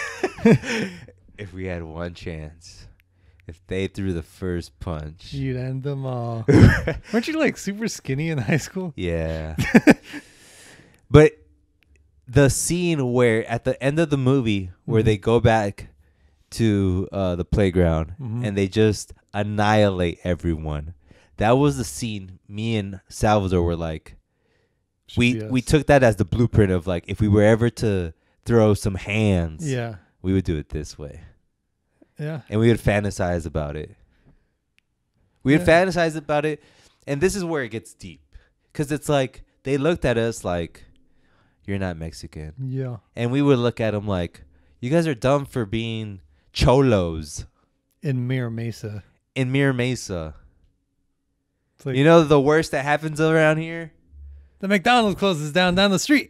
if we had one chance, if they threw the first punch. You'd end them all. Weren't you like super skinny in high school? Yeah. But the scene where at the end of the movie where they go back to the playground and they just annihilate everyone. That was the scene me and Salvador were like, we took that as the blueprint of like, if we were ever to throw some hands, Yeah. we would do it this way. Yeah. And we would fantasize about it. We would fantasize about it. And this is where it gets deep. Because it's like, they looked at us like, you're not Mexican. Yeah. And we would look at them like, you guys are dumb for being cholos In Mira Mesa. in Mira Mesa. It's like, You know the worst that happens around here? the McDonald's closes down the street.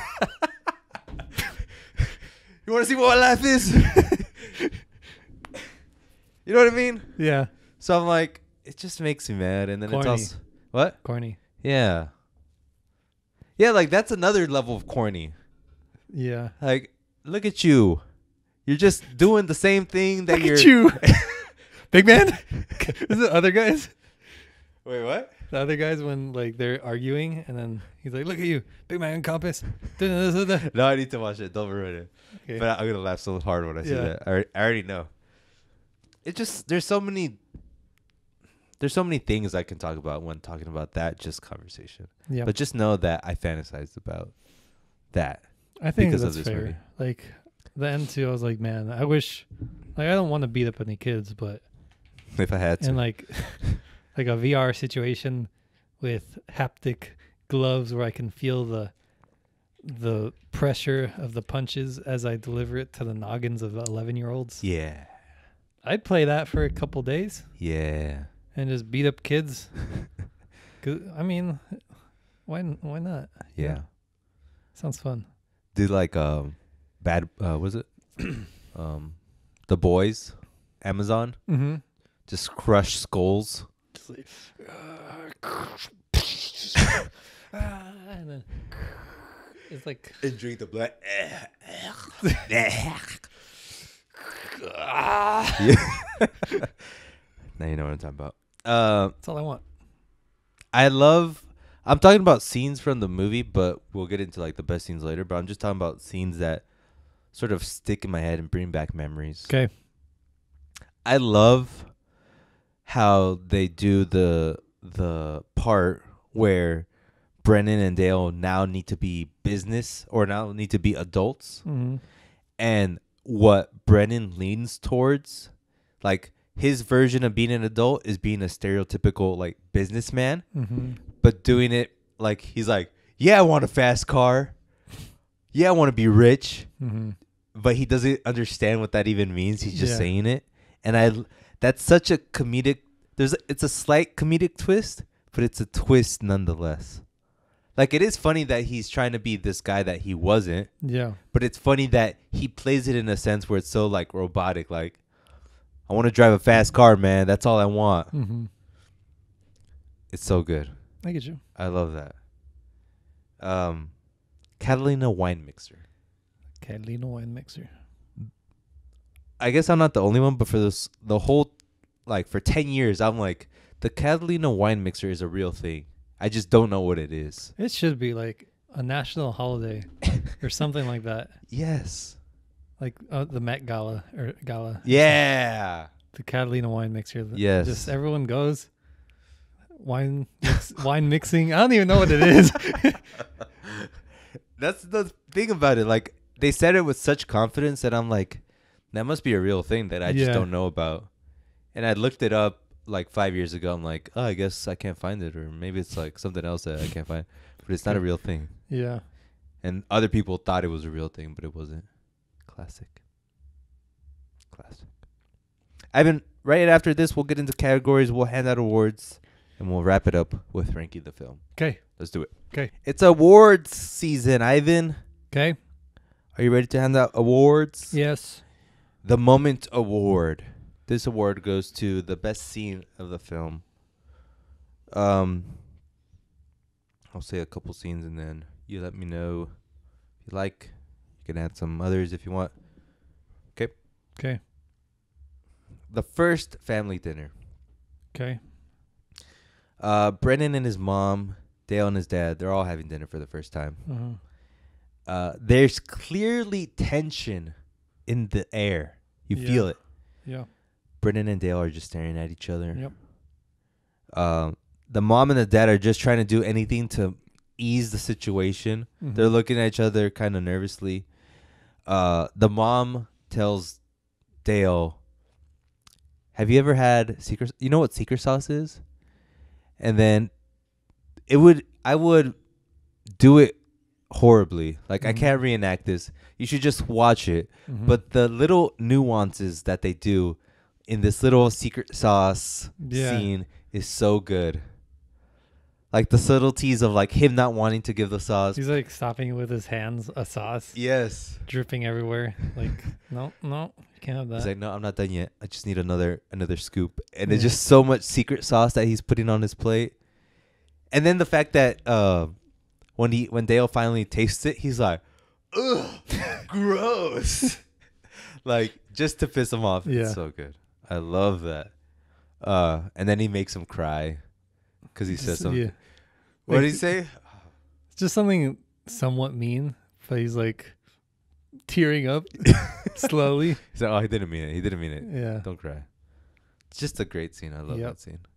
You want to see what life is? You know what I mean? Yeah. So I'm like, it just makes me mad. And then Corny. it's also, what? Corny. Yeah. Yeah, like that's another level of corny. Yeah. Like, look at you. You're just doing the same thing that Look at you. Big man. Is it other guys? Wait, what? The other guys when like they're arguing and then he's like, "Look at you, big man compass." Okay. No, I need to watch it. Don't ruin it. But I'm gonna laugh so hard when I see that. I already know. It just there's so many things I can talk about when talking about that just conversation. Yeah. But just know that I fantasized about that. I think because that's of this fair. movie. Like the end too, I was like, man, I wish. Like I don't want to beat up any kids, but If I had to. in like a VR situation with haptic gloves where I can feel the pressure of the punches as I deliver it to the noggins of 11-year-olds. Yeah. I'd play that for a couple days Yeah. and just beat up kids. 'Cause, I mean, why not? Yeah. Sounds fun. Do like bad was it? The Boys, Amazon. Mm-hmm. Just crush skulls. Just like, and then it's like And drink the blood. Now you know what I'm talking about. that's all I want. I'm talking about scenes from the movie, but we'll get into like the best scenes later. But I'm just talking about scenes that sort of stick in my head and bring back memories. Okay. I love how they do the part where Brennan and Dale now need to be business or now need to be adults. Mm-hmm. And what Brennan leans towards, like his version of being an adult is being a stereotypical like businessman, Mm-hmm. but doing it like he's like, yeah, I want a fast car. Yeah, I want to be rich. Mm-hmm. But he doesn't understand what that even means. He's just Yeah. saying it. And that's such a comedic, it's a slight comedic twist, but it's a twist nonetheless. Like it is funny that he's trying to be this guy that he wasn't. Yeah. But it's funny that he plays it in a sense where it's so like robotic. Like, I want to drive a fast car, man. That's all I want. Mm-hmm. It's so good. I get you. I love that. Catalina wine mixer. Catalina wine mixer. I guess I'm not the only one, but for the whole, like for 10 years, I'm like, the Catalina wine mixer is a real thing. I just don't know what it is. It should be like a national holiday or something like that. Yes. Like the Met Gala or Gala. Yeah. The Catalina wine mixer. Yes. Just everyone goes. Wine mixing. I don't even know what it is. That's the thing about it. Like, they said it with such confidence that I'm like, that must be a real thing that I just don't know about. And I looked it up like 5 years ago. I'm like, oh, I guess I can't find it. Or maybe it's like something else that I can't find. But it's not a real thing. Yeah. And other people thought it was a real thing, but it wasn't. Classic. Ivan, right after this, we'll get into categories. We'll hand out awards. And we'll wrap it up with Ranking the Film. Okay. Let's do it. Okay. It's awards season, Ivan. Okay. Are you ready to hand out awards? Yes. The Moment Award. This award goes to the best scene of the film. I'll say a couple scenes and then you let me know if you like. You can add some others if you want. Okay. Okay. The first family dinner. Okay. Brennan and his mom, Dale and his dad, they're all having dinner for the first time. Uh-huh. There's clearly tension in the air. You feel it. Yeah. Brennan and Dale are just staring at each other. Yep. The mom and the dad are just trying to do anything to ease the situation. Mm-hmm. They're looking at each other kind of nervously. The mom tells Dale, have you ever had secret? You know what secret sauce is? And then I would do it horribly. Like, I can't reenact this. You should just watch it. Mm-hmm. But the little nuances that they do in this little secret sauce scene is so good. Like the subtleties of like him not wanting to give the sauce. He's like stopping with his hands, a sauce. Yes. Dripping everywhere. Like, no, you can't have that. He's like, no, I'm not done yet. I just need another scoop. And it's just so much secret sauce that he's putting on his plate. And then the fact that when Dale finally tastes it, he's like, ugh, gross. Like, just to piss him off. Yeah. It's so good. I love that. And then he makes him cry because he says something. Yeah. What did he say? It's just something somewhat mean, but he's like tearing up slowly. He's like, oh, he didn't mean it. He didn't mean it. Yeah. Don't cry. It's just a great scene. I love Yep. that scene.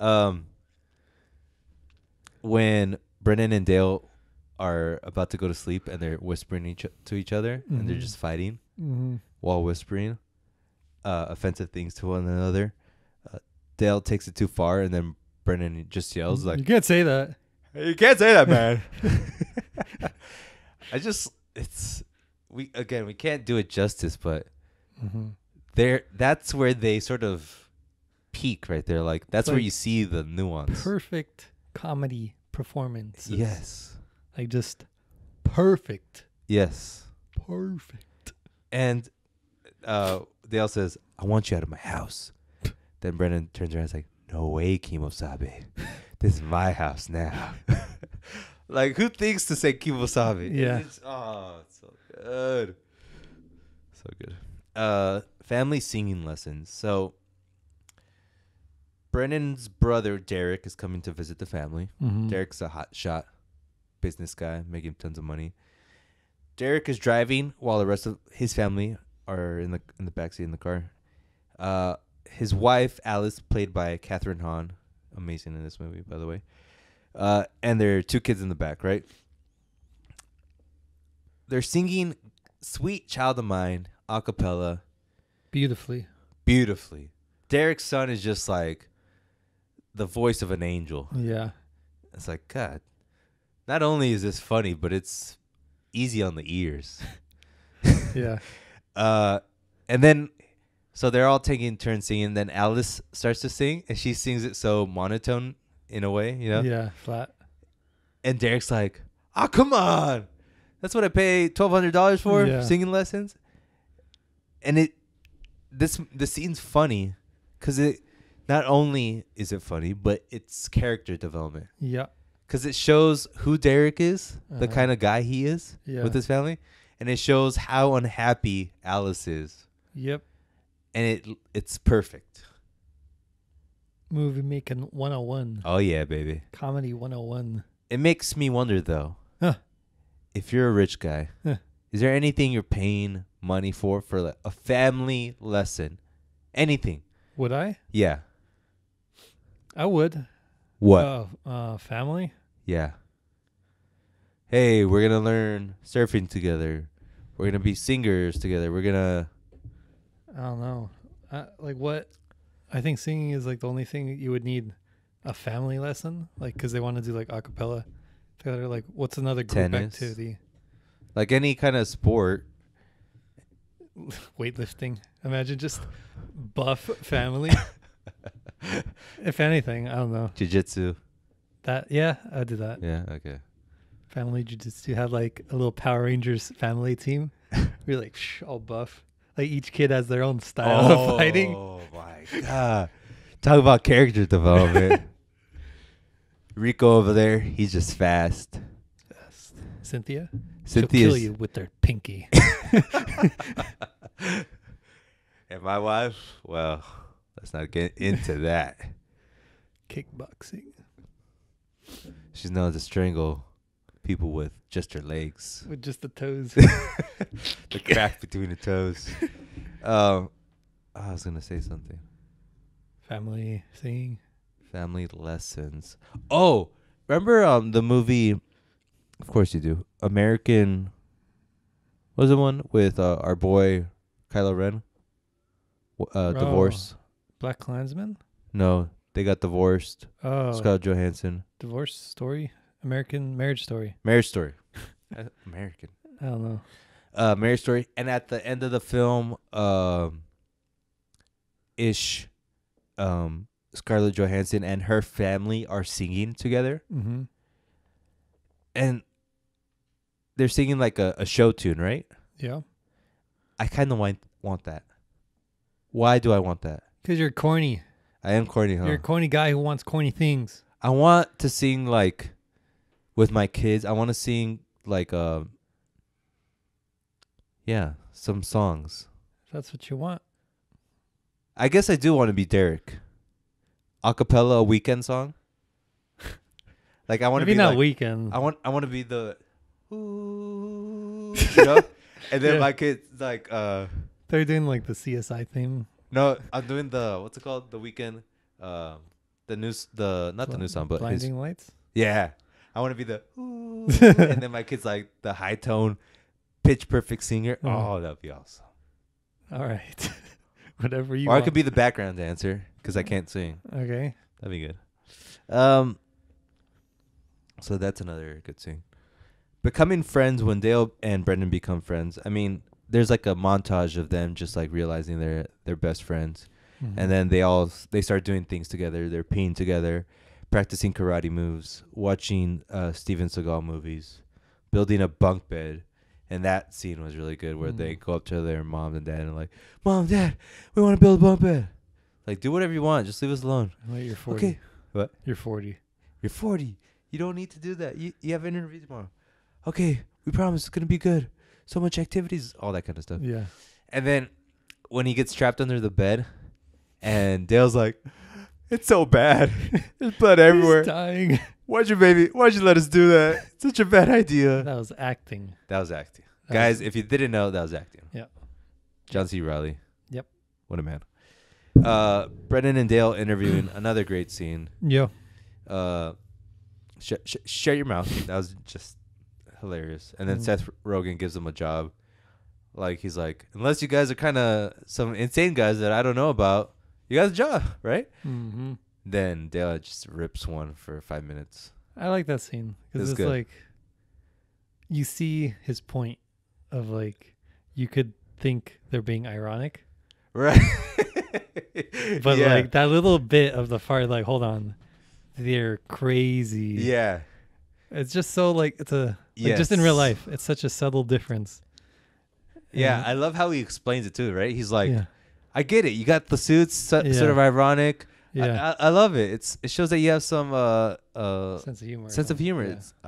When Brennan and Dale are about to go to sleep and they're whispering to each other and they're just fighting while whispering offensive things to one another. Dale takes it too far and then Brennan just yells like, "You can't say that. You can't say that, man." We can't do it justice, but that's where they sort of peak right there. Like that's where you see the nuance. Perfect comedy performance. Yes. Like just perfect. Yes. Perfect. And Dale says, "I want you out of my house." Then Brennan turns around and is like, "No way, Kimosabe. This is my house now." Like, who thinks to say Kimosabe? Yeah. It's so good. So good. Family singing lessons. So, Brennan's brother, Derek, is coming to visit the family. Derek's a hotshot business guy, making tons of money. Derek is driving while the rest of his family are in the backseat in the car. His wife, Alice, played by Catherine Hahn, amazing in this movie, by the way. And there are 2 kids in the back, right? They're singing "Sweet Child of Mine" a cappella. Beautifully. Derek's son is just like the voice of an angel. Yeah. It's like, God, not only is this funny, but it's easy on the ears. Yeah. And then, so they're all taking turns singing. Then Alice starts to sing, and she sings it so monotone in a way, you know? Yeah, flat. And Derek's like, "Oh, come on. That's what I pay $1,200 for, singing lessons." And the scene's funny because it not only is it funny, but it's character development. Yeah. Because it shows who Derek is, the kind of guy he is with his family, and it shows how unhappy Alice is. Yep. And it's perfect. Movie making 101. Oh, yeah, baby. Comedy 101. It makes me wonder, though, if you're a rich guy, is there anything you're paying money for like a family lesson? Anything? Would I? Yeah. I would. What? Family? Yeah. Hey, we're going to learn surfing together. We're going to be singers together. We're going to... I don't know. Like what? I think singing is like the only thing you would need a family lesson. Like, because they want to do like a cappella together. Like, what's another group Tennis. activity? Like any kind of sport. Weightlifting. Imagine just buff family. If anything, I don't know. Jiu-jitsu. Yeah, I'd do that. Yeah, okay. Family jiu-jitsu. Have like a little Power Rangers family team. We're like all buff. Like each kid has their own style of fighting. Oh my God. Talk about character development. Rico over there, he's just fast. Cynthia? Cynthia's... She'll kill you with their pinky. And my wife, well, let's not get into that. Kickboxing. She's known to strangle people with just her legs. With just the toes. The crack between the toes. I was going to say something. Family singing. Family lessons. Oh, remember the movie? Of course you do. American. What was the one with our boy Kylo Ren? Divorce. Black Klansman? No, they got divorced. Oh. Scarlett Johansson. Divorce story? American Marriage Story. Marriage Story. American. I don't know. Marriage Story. And at the end of the film, Scarlett Johansson and her family are singing together. Mm-hmm. And they're singing like a show tune, right? Yeah. I kind of want that. Why do I want that? Because you're corny. I am corny, huh? You're a corny guy who wants corny things. I want to sing like with my kids. I want to sing like some songs. If that's what you want. I guess I do want to be Derek. acapella Weekend song. Like I want to Maybe be not like, Weekend. I want to be the, ooh, you know, and then Yeah. my kids like They're doing like the CSI theme. no, I'm doing the what's it called, the Weekend, the news, the not the new song, but his, Blinding Lights. yeah, I want to be the ooh, and then my kids like the high tone, pitch perfect singer. Oh, that'd be awesome. All right. Whatever you Or want. I could be the background dancer because I can't sing. Okay. That'd be good. So that's another good scene. Becoming friends when Dale and Brendan become friends. I mean, there's like a montage of them just like realizing they're best friends, and then they start doing things together. They're peeing together, practicing karate moves, watching Steven Seagal movies, building a bunk bed. And that scene was really good where they go up to their mom and dad and like, Mom, Dad, we want to build a bunk bed. Like, do whatever you want. Just leave us alone. Wait, you're 40. Okay. What? You're 40. You're 40. You don't need to do that. You have an interview tomorrow. Okay. We promise it's going to be good. So much activities. All that kind of stuff. Yeah. And then when he gets trapped under the bed and Dale's like, it's so bad. There's blood everywhere. He's dying. Why'd you let us do that? It's such a bad idea. That was acting. That was acting. Guys, if you didn't know, that was acting. Yeah. John C. Reilly. Yep. What a man. Brendan and Dale interviewing. Another great scene. Yeah. Shut your mouth. That was just hilarious. And then Seth Rogen gives him a job. Like, he's like, unless you guys are kind of some insane guys that I don't know about, you got a job, right? Mm-hmm. Then Dale just rips one for 5 minutes. I like that scene because it's good. like you see his point of like you could think they're being ironic, Right. but Yeah. like that little bit of the fart, like hold on, they're crazy. Yeah. It's just so like it's a like just in real life, it's such a subtle difference. Yeah, And- I love how he explains it too, right? He's like, yeah, I get it. You got the suits, sort Yeah. of ironic. yeah, I love it. It shows that you have some sense of humor. sense of humor. Yeah. It's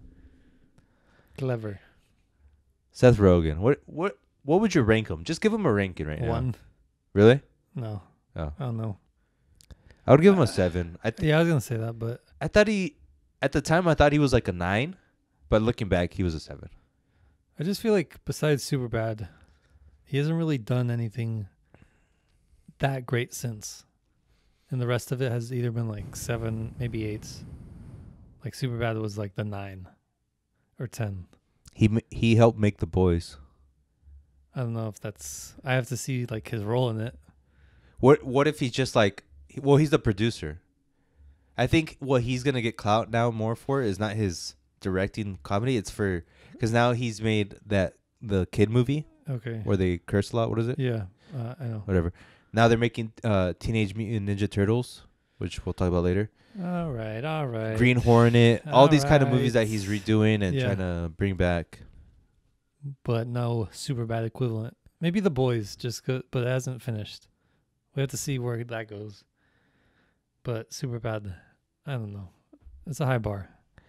Clever. Seth Rogen. What would you rank him? Just give him a ranking right now. 1. Really? No. Oh. I don't know. I would give him a 7. Yeah, I was gonna say that, but I thought at the time I thought he was like a 9, but looking back he was a 7. I just feel like besides Superbad, he hasn't really done anything that great since. And the rest of it has either been like 7, maybe 8s. Like Superbad was like the 9 or 10. He helped make The Boys. I don't know if that's. I have to see like his role in it. What if he's just like, well, he's the producer. I think what he's gonna get clout now more for is not his directing comedy. It's for because now he's made the kid movie Okay. where they curse a lot. What is it? Yeah, I know. Whatever. Now they're making Teenage Mutant Ninja Turtles, which we'll talk about later. All right. Green Hornet, all these kind of movies that Alright. he's redoing and Yeah. trying to bring back. But no Superbad equivalent. Maybe The Boys, but it hasn't finished. We have to see where that goes. But Superbad, I don't know. It's a high bar.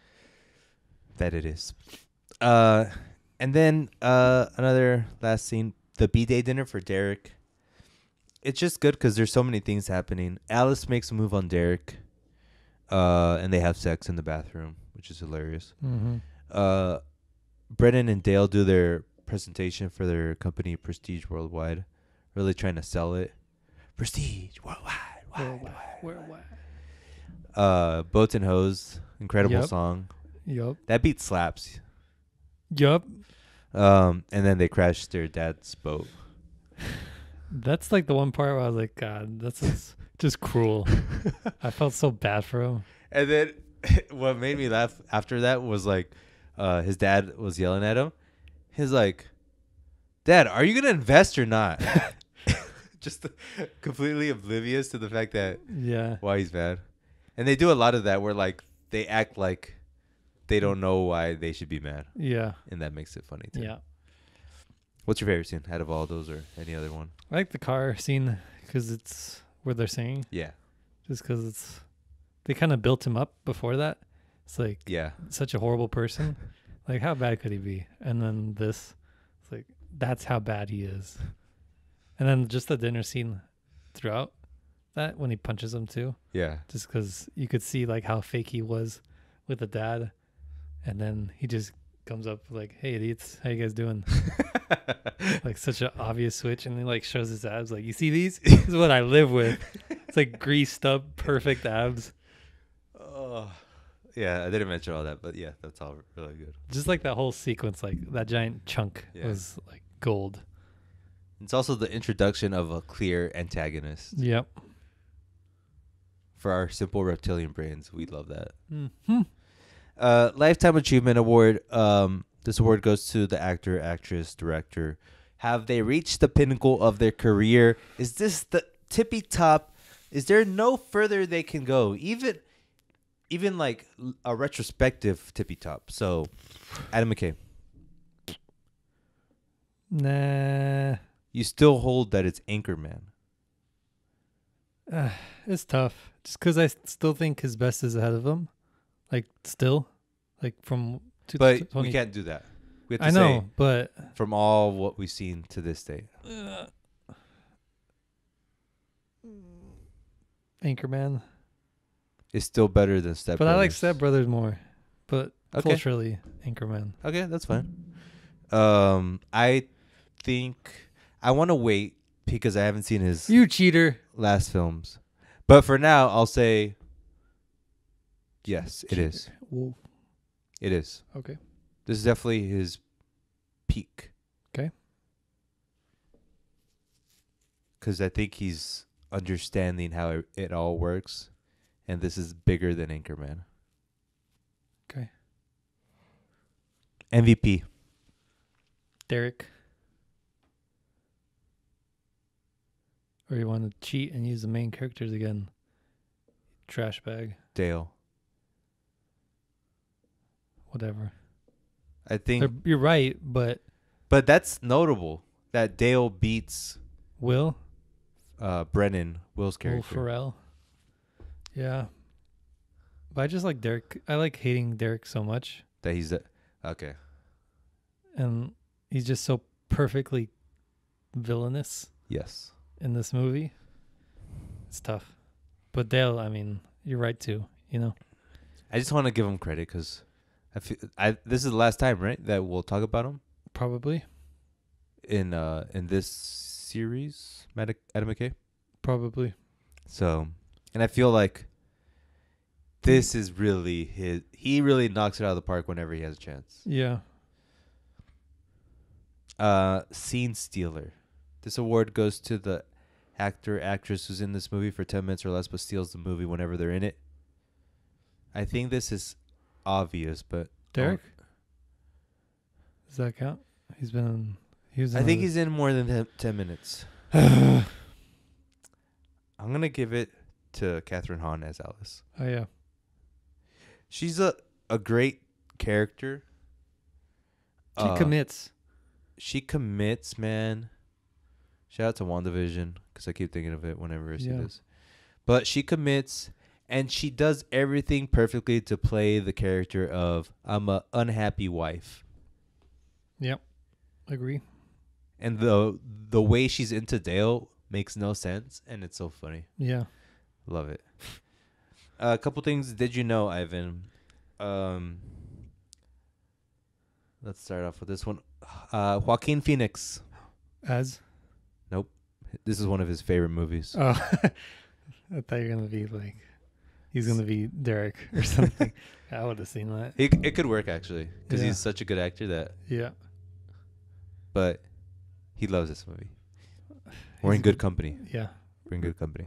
That it is. And then another last scene, the B-Day dinner for Derek. It's just good because there's so many things happening. Alice makes a move on Derek, and they have sex in the bathroom, which is hilarious. Mm-hmm. Brennan and Dale do their presentation for their company, Prestige Worldwide, really trying to sell it. Prestige Worldwide. Boats and Hose, incredible Yep. song. Yup. That beat slaps. Yup. And then they crash their dad's boat. That's like the one part where I was like, God, that's just cruel. I felt so bad for him. And then what made me laugh after that was like his dad was yelling at him. He's like, Dad, are you going to invest or not? Just completely oblivious to the fact that Yeah. why he's mad. And they do a lot of that where like they act like they don't know why they should be mad. Yeah. And that makes it funny too. Yeah. What's your favorite scene out of all those or any other one? I like the car scene because it's where they're singing. Yeah. Just because they kind of built him up before that. It's like Yeah. such a horrible person. Like, how bad could he be? And then this, it's like, that's how bad he is. And then just the dinner scene throughout, that when he punches him too. Yeah. Just because you could see like how fake he was with the dad, and then he just comes up like, "Hey idiots, how you guys doing?" Like such an obvious switch, and he like shows his abs. Like, you see these? This is what I live with. It's like greased up, perfect abs. Oh, yeah. I didn't mention all that, but yeah, that's all really good. Just like that whole sequence, like that giant chunk was like gold. It's also the introduction of a clear antagonist. Yep. For our simple reptilian brains, we love that. Mm-hmm. Lifetime Achievement Award. This award goes to the actor, actress, director. Have they reached the pinnacle of their career? Is this the tippy top? Is there no further they can go? Even like a retrospective tippy top. So, Adam Mckay. Nah. You still hold that it's Anchorman. It's tough. Just because I still think his best is ahead of him. Like, still. Like, from... But we can't do that. We have to I know, say but... from all what we've seen to this day. Anchorman. Is still better than Step But Brothers. I like Step Brothers more. But Okay. culturally, Anchorman. Okay, that's fine. I think I want to wait because I haven't seen his You cheater. last films. But for now, I'll say yes, it is. Whoa. It is. Okay. This is definitely his peak. Okay. Because I think he's understanding how it all works. And this is bigger than Anchorman. Okay. MVP. Derek. Or you want to cheat and use the main characters again? Trash bag. Dale. Whatever. I think. You're right, but... But that's notable that Dale beats Will? Brennan, Will's character. Ferrell. Yeah. But I just like Derek. I like hating Derek so much. That he's okay. And he's just so perfectly villainous Yes. in this movie. It's tough. But Dale, I mean, you're right too, you know? I just want to give him credit because this is the last time, right, that we'll talk about him Probably. in this series, Adam Mckay. Probably. So, and I feel like this is really he really knocks it out of the park whenever he has a chance. Yeah. Scene stealer. This award goes to the actor, actress who's in this movie for 10 minutes or less but steals the movie whenever they're in it. I think this is obvious, but Derek? Does that count? He was I think he's in more than 10 minutes. I'm going to give it to Catherine Hahn as Alice. Oh, yeah. She's a great character. She commits. She commits, man. Shout out to WandaVision because I keep thinking of it whenever I see this. But she commits, and she does everything perfectly to play the character of I'm a unhappy wife. Yep. Agree. And the way she's into Dale makes no sense, and it's so funny. Yeah. Love it. A couple things. Did you know, Ivan? Let's start off with this one. Joaquin Phoenix. As? Nope. This is one of his favorite movies. Oh. I thought you were going to be like, he's going to be Derek or something. I would have seen that. It could work, actually, because Yeah. he's such a good actor that. Yeah. But he loves this movie. We're in good company. Yeah. We're in good company.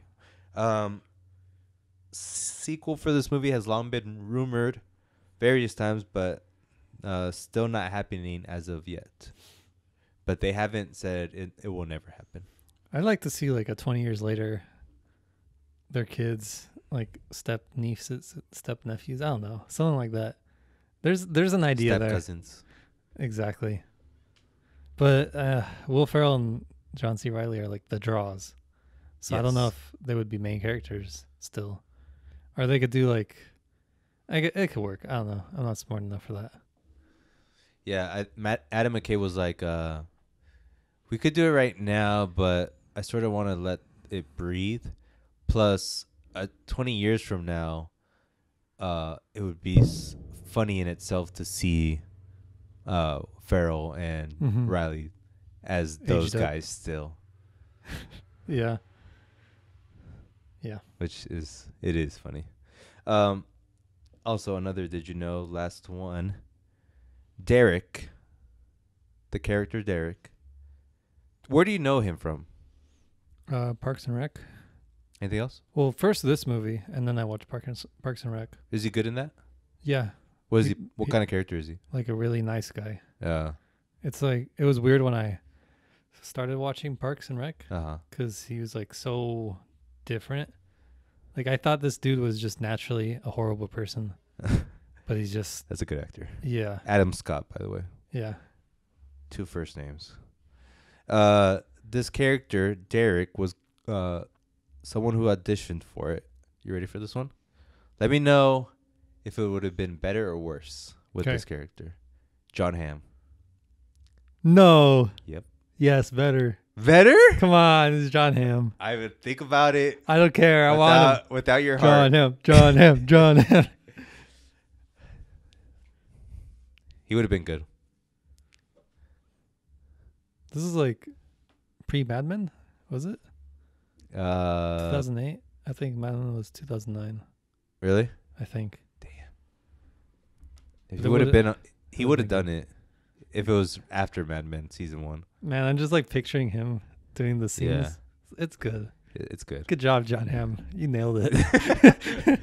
Sequel for this movie has long been rumored various times, but still not happening as of yet. But they haven't said it will never happen. I'd like to see like a 20 years later, their kids, like step nieces, step nephews. I don't know. Something like that. There's an idea Step there. cousins. Exactly. But Will Ferrell and John C. Reilly are like the draws. So I don't know if they would be main characters still. Or they could do like... it could work. I don't know. I'm not smart enough for that. Yeah, Adam Mckay was like, we could do it right now, but I sort of want to let it breathe. Plus, 20 years from now, it would be funny in itself to see Ferrell and Mhm. Reilly as those Aged up. guys still, Yeah. Yeah. which is funny. Also, another did you know? Last one, Derek, the character Derek. Where do you know him from? Parks and Rec. Anything else? Well, first this movie, and then I watched Parks and Rec. Is he good in that? Yeah, What is He- he? What he- kind of character is he? like a really nice guy. Uh It's like it was weird when I started watching Parks and Rec huh. because he was like so different. Like I thought this dude was just naturally a horrible person, but he's just That's a good actor. yeah, Adam Scott, by the way. yeah. 2 first names. This character Derek was someone who auditioned for it. You ready for this one? Let me know if it would have been better or worse with 'Kay. this character. John Hamm. No. Yep. Yes, better. Better? Come on, this is John Hamm. I would think about it I don't care. I want him. without your heart. John Hamm. John Hamm. John Hamm. He would have been good. This is like pre-Mad Men, was it? 2008. I think Mad Men was 2009. Really? I think. If It he would have would've- been, he would've would have been done it if it was after Mad Men season 1. Man, I'm just like picturing him doing the scenes. Yeah. It's good. It's good. Good job, John Hamm. You nailed it.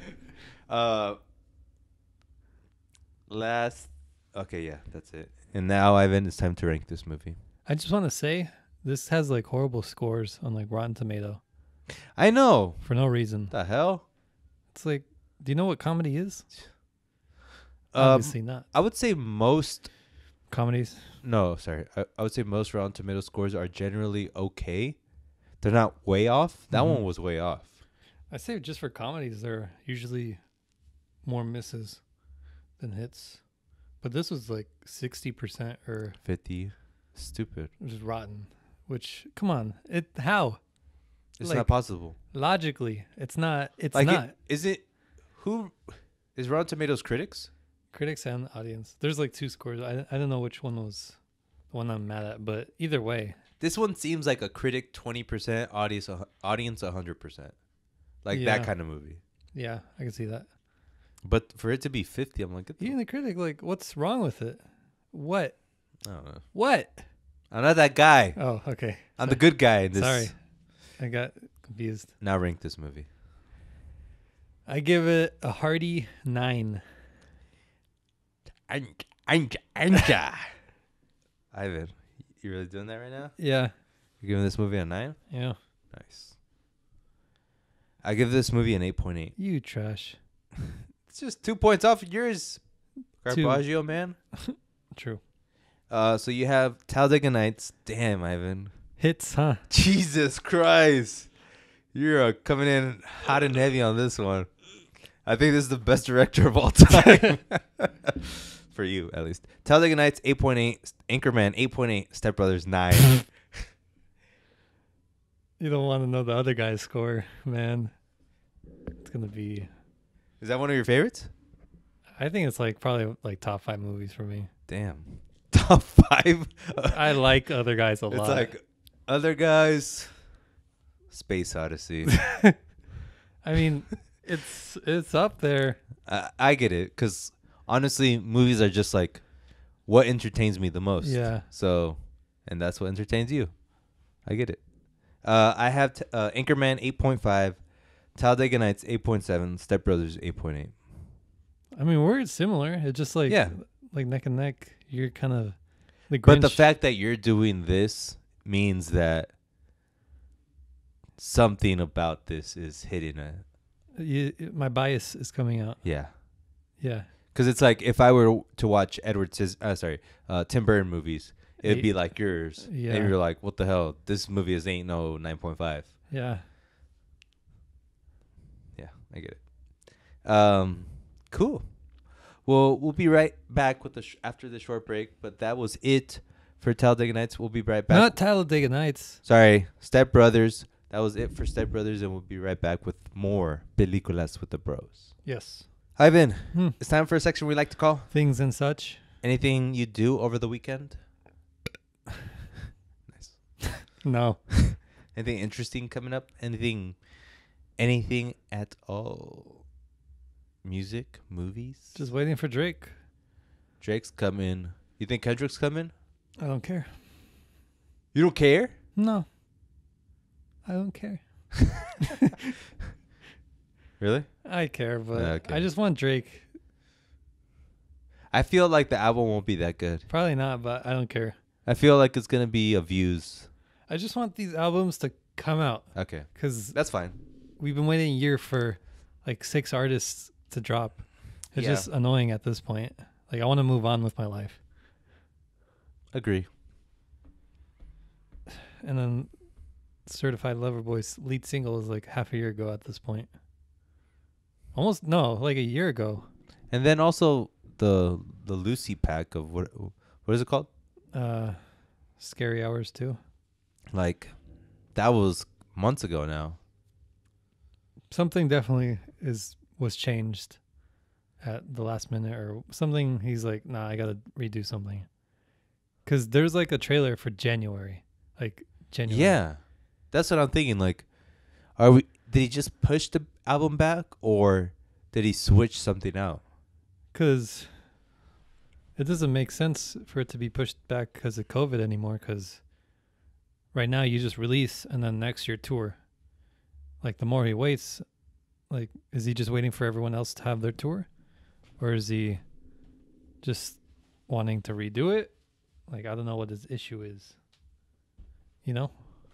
Last. Okay, yeah, that's it. And now, Ivan, it's time to rank this movie. I just want to say this has like horrible scores on like Rotten Tomato I know. for no reason. The hell? It's like, do you know what comedy is? Obviously not. I would say most. Comedies. No, sorry. I would say most Rotten Tomato scores are generally okay. They're not way off. That one was way off. I say just for comedies, there are usually more misses than hits. But this was like 60% or 50. Stupid. just rotten. Which, come on, how? It's Like, not possible. Logically, it's not. It's Like, not. is it? Who is Rotten Tomatoes critics? Critics and audience. There's like 2 scores. I don't know which one was the one I'm mad at, but either way, This one seems like a critic 20%, audience 100%. Like Yeah. that kind of movie. yeah, I can see that. But for it to be 50, I'm like, Even the critic, like, what's wrong with it? What? I don't know. What? I'm not that guy. Oh, okay. I'm the good guy in this. Sorry, I got confused. Now rank this movie. I give it a hearty 9. Ivan, you really doing that right now? Yeah, You're giving this movie a 9? yeah. Nice. I give this movie an 8.8. You trash. It's just 2 points off yours, 2. Carpaccio, man. True. So you have Talladega Nights. Damn, Ivan. Hits, huh? Jesus Christ. You're coming in hot and heavy on this one. I think this is the best director of all time. For you, at least. Talladega Nights, 8.8. Anchorman, 8.8. Step Brothers, 9. You don't want to know the other guy's score, man. It's gonna be. Is that one of your favorites? I think it's like probably like top 5 movies for me. Damn. Top 5? I like other guys a lot. It's like other guys. Space Odyssey. I mean, it's up there. I get it, because honestly, movies are just like what entertains me the most. Yeah. So, and that's what entertains you. I get it. I have Anchorman 8.5, Talladega Nights 8.7, Step Brothers 8.8. I mean, we're similar. It's just like Yeah. like neck and neck. You're kind of the Grinch. But the fact that you're doing this means that something about this is hitting it. My bias is coming out. Yeah. Yeah. Because it's like if I were to watch Tim Burton movies, it'd be like yours. Yeah. And you're like, what the hell? This movie ain't no 9.5. Yeah. Yeah, I get it. Cool. Well, we'll be right back with after the short break. But that was it for Talladega Nights. We'll be right back. Not Talladega Nights. Sorry, Step Brothers. That was it for Step Brothers, and we'll be right back with more Peliculas with the Bros. Yes. Ivan, it's time for a section we like to call Things and such. Anything you do over the weekend? Nice. No. Anything interesting coming up? Anything at all? Music, movies? Just waiting for Drake. Drake's coming. You think Kendrick's coming? I don't care. You don't care? No. I don't care. Really? I care, but Okay. I just want Drake. I feel like the album won't be that good. Probably not, but I don't care. I feel like it's going to be a views. I just want these albums to come out. Okay. Because That's fine. we've been waiting a year for like 6 artists to drop. It's Yeah. just annoying at this point. Like, I want to move on with my life. Agree. And then Certified Lover Boy's lead single is like half a year ago at this point. Almost, no, like a year ago. And then also the Lucy pack of what is it called? Scary Hours too. Like, that was months ago now. Something definitely was changed at the last minute or something. He's like, nah, I gotta redo something. Cause there's like a trailer for January. Like January. Yeah. That's what I'm thinking. Like, did he just push the album back, or did he switch something out? Cause it doesn't make sense for it to be pushed back because of COVID anymore. Cause right now you just release and then next year tour. Like, the more he waits, like, is he just waiting for everyone else to have their tour? Or is he just wanting to redo it? Like, I don't know what his issue is. You know?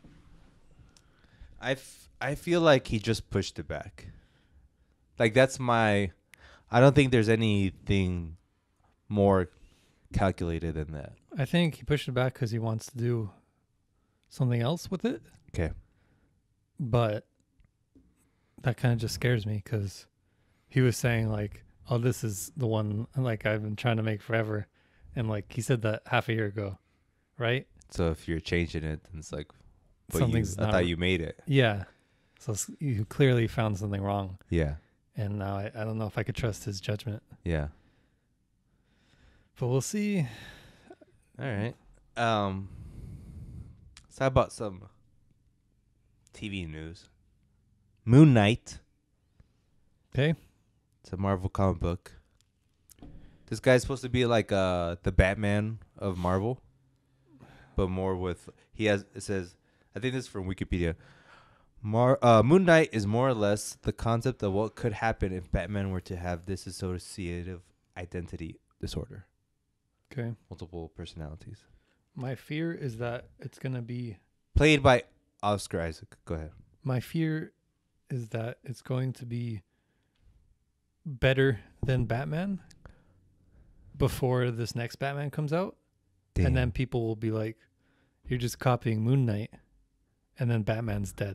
I feel like he just pushed it back. Like, I don't think there's anything more calculated than that. I think he pushed it back because he wants to do something else with it. Okay. But that kind of just scares me because he was saying, like, oh, this is the one, like, I've been trying to make forever. And, like, he said that half a year ago, right? So if you're changing it, then it's like, but I not thought you made it. Yeah. So you clearly found something wrong. Yeah. And now I don't know if I could trust his judgment. Yeah. But we'll see. All right. So how about some TV news? Moon Knight. Okay. It's a Marvel comic book. This guy's supposed to be like the Batman of Marvel, but more with it says, I think this is from Wikipedia. Moon Knight is more or less the concept of what could happen if Batman were to have dissociative identity disorder. Okay. Multiple personalities. My fear is that it's going to be... Played by Oscar Isaac. Go ahead. My fear is that it's going to be better than Batman before this next Batman comes out. Damn. And then people will be like, you're just copying Moon Knight. And then Batman's dead.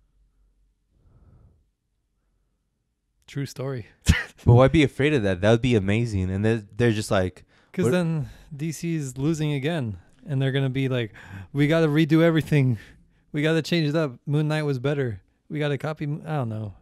True story. But why be afraid of that? That would be amazing. And they're just like... Because then DC's losing again. And they're going to be like, we got to redo everything. We got to change it up. Moon Knight was better. We got to copy. I don't know.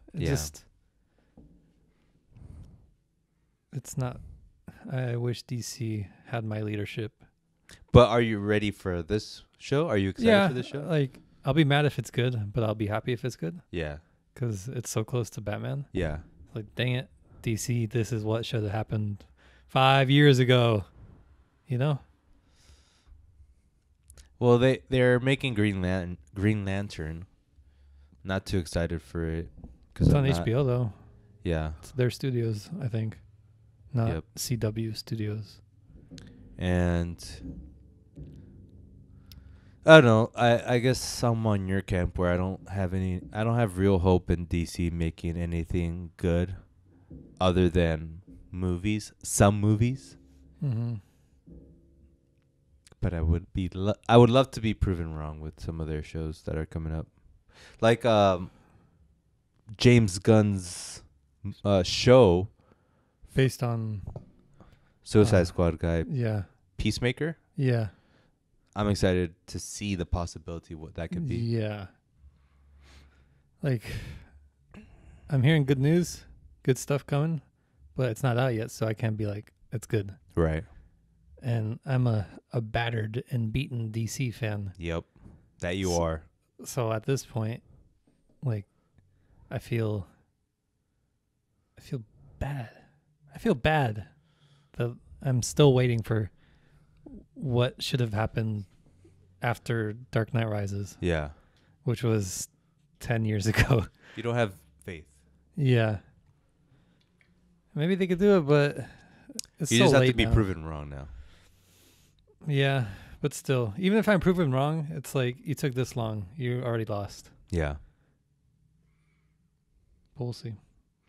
It's not. I wish DC had my leadership. But are you ready for this show? Are you excited for this show? Like, I'll be mad if it's good, but I'll be happy if it's good. Yeah. Because it's so close to Batman. Yeah. Like, dang it, DC, this is what should have happened 5 years ago. You know? Well, they're making Green Lantern. Not too excited for it. It's on HBO, though. Yeah. It's their studios, I think. Not Yep. CW studios. And I don't know. I guess I'm on your camp where I don't have real hope in DC making anything good other than movies. Some movies. Mm-hmm. But I would love to be proven wrong with some of their shows that are coming up. Like James Gunn's show Based on Suicide Squad guy, yeah. Peacemaker. Yeah. I'm excited to see the possibility what that could be. Yeah. like I'm hearing good news, good stuff coming, but it's not out yet, so I can't be like it's good. Right. And I'm a battered and beaten DC fan. Yep. That you are. So at this point, like I feel bad. I feel bad that I'm still waiting for what should have happened after Dark Knight Rises. Yeah. Which was 10 years ago. You don't have faith. Yeah. Maybe they could do it, but it's You so just have late to be now. proven wrong now. Yeah, but still, even if I'm proven wrong, it's like you took this long. You already lost. Yeah. But we'll see.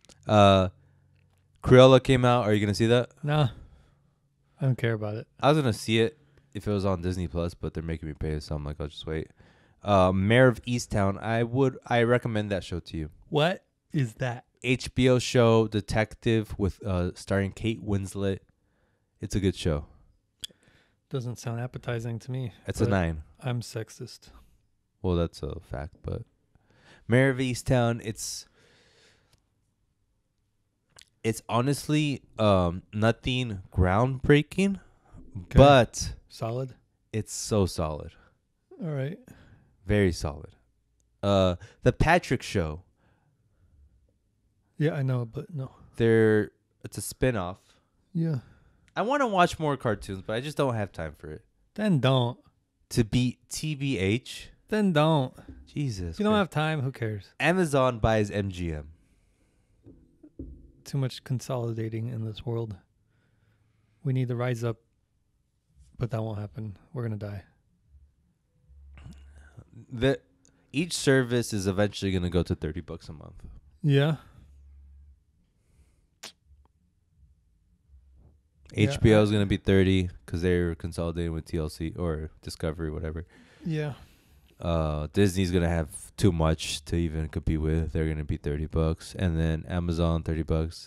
Cruella came out. Are you gonna see that? Nah, I don't care about it. I was gonna see it if it was on Disney Plus, but they're making me pay, so I'm like, I'll just wait. Mayor of Easttown. I recommend that show to you. What is that? HBO show, detective with starring Kate Winslet. It's a good show. Doesn't sound appetizing to me. It's a 9. I'm sexist. Well, that's a fact, but Mayor of Easttown, it's honestly nothing groundbreaking, but Solid. it's so solid. All right. Very solid. The Patrick Show. Yeah, I know, but no. It's a spin-off. Yeah. I want to watch more cartoons, but I just don't have time for it. Then don't. To beat TBH. Then don't. Jesus. If you don't have time, who cares? Amazon buys MGM. Too much consolidating in this world. We need to rise up, but that won't happen. We're going to die. Each service is eventually going to go to $30 a month. Yeah. HBO is going to be 30 because they're consolidating with TLC or Discovery, whatever. Yeah. Disney's going to have too much to even compete with. They're going to be $30, and then Amazon $30.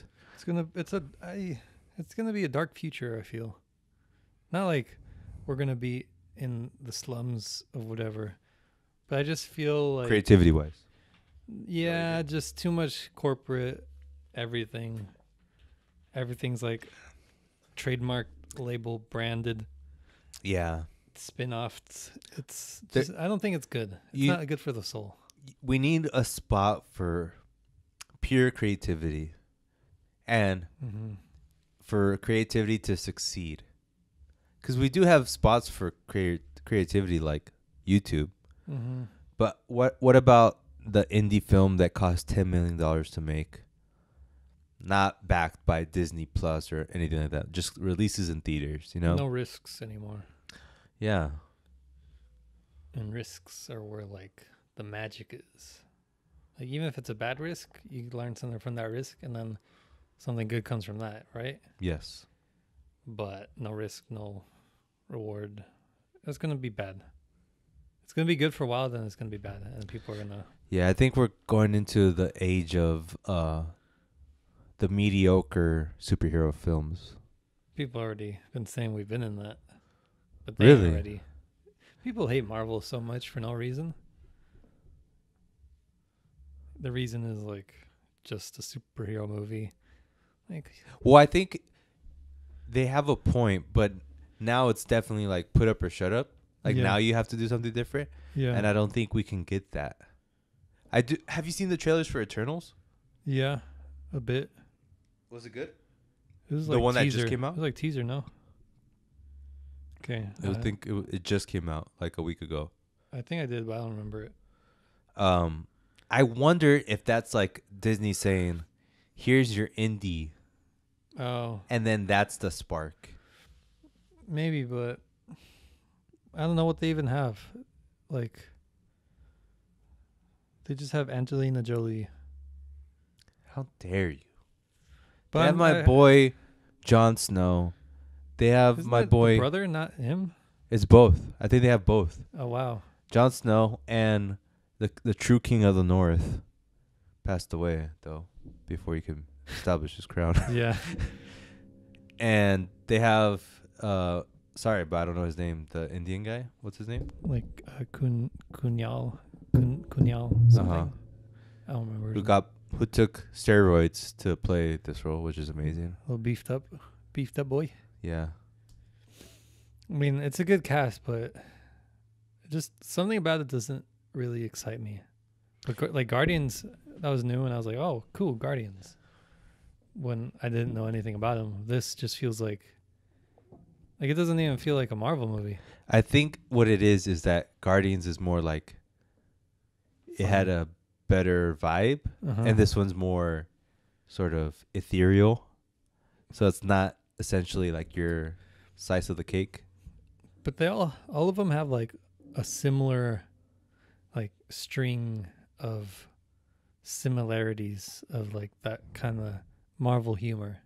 It's gonna be a dark future, I feel. Not like we're gonna be in the slums of whatever, but I just feel like Creativity wise. Yeah, just too much corporate everything. Everything's like trademark, label, branded. Yeah. Spin-off. It's just, I don't think it's good. It's not good for the soul. We need a spot for pure creativity and for creativity to succeed. Because we do have spots for creativity like YouTube. Mm-hmm. But what about the indie film that cost $10 million to make? Not backed by Disney Plus or anything like that. Just releases in theaters, you know? No risks anymore. Yeah. And risks are where like the magic is. Like even if it's a bad risk, you learn something from that risk and then something good comes from that, right? Yes. But no risk, no reward. It's going to be bad. It's going to be good for a while, then it's going to be bad. And people are going to... Yeah, I think we're going into the age of the mediocre superhero films. People already been saying we've been in that. But really? Already. People hate Marvel so much for no reason. The reason is like just a superhero movie. Like, well, I think they have a point, but now it's definitely like put up or shut up. Like now you have to do something different. Yeah. And I don't think we can get that. I do. Have you seen the trailers for Eternals? Yeah, a bit. Was it good? It was the like one teaser. that just came out. It was like teaser, no? Okay. I think it just came out like a week ago. I think I did, but I don't remember it. I wonder if that's like Disney saying, "Here's your indie." Oh. And then that's the spark. Maybe, but I don't know what they even have. Like, they just have Angelina Jolie. How dare you? But they have my boy, Jon Snow. They have isn't my that boy. The brother, not him? It's both. I think they have both. Oh, wow. Jon Snow and the true king of the North passed away, though, before he could establish his crown. Yeah. And they have, sorry, but I don't know his name. The Indian guy. What's his name? Like Kunyal something. I don't remember. Who took steroids to play this role, which is amazing. A little beefed up boy. Yeah. I mean, it's a good cast, but just something about it doesn't really excite me. Like Guardians, that was new, and I was like, oh, cool, Guardians. When I didn't know anything about them, this just feels like it doesn't even feel like a Marvel movie. I think what it is that Guardians is more like it had a better vibe, and this one's more sort of ethereal. So it's not essentially like your slice of the cake. But they all of them have like a similar like string of similarities of like that kind of Marvel humor.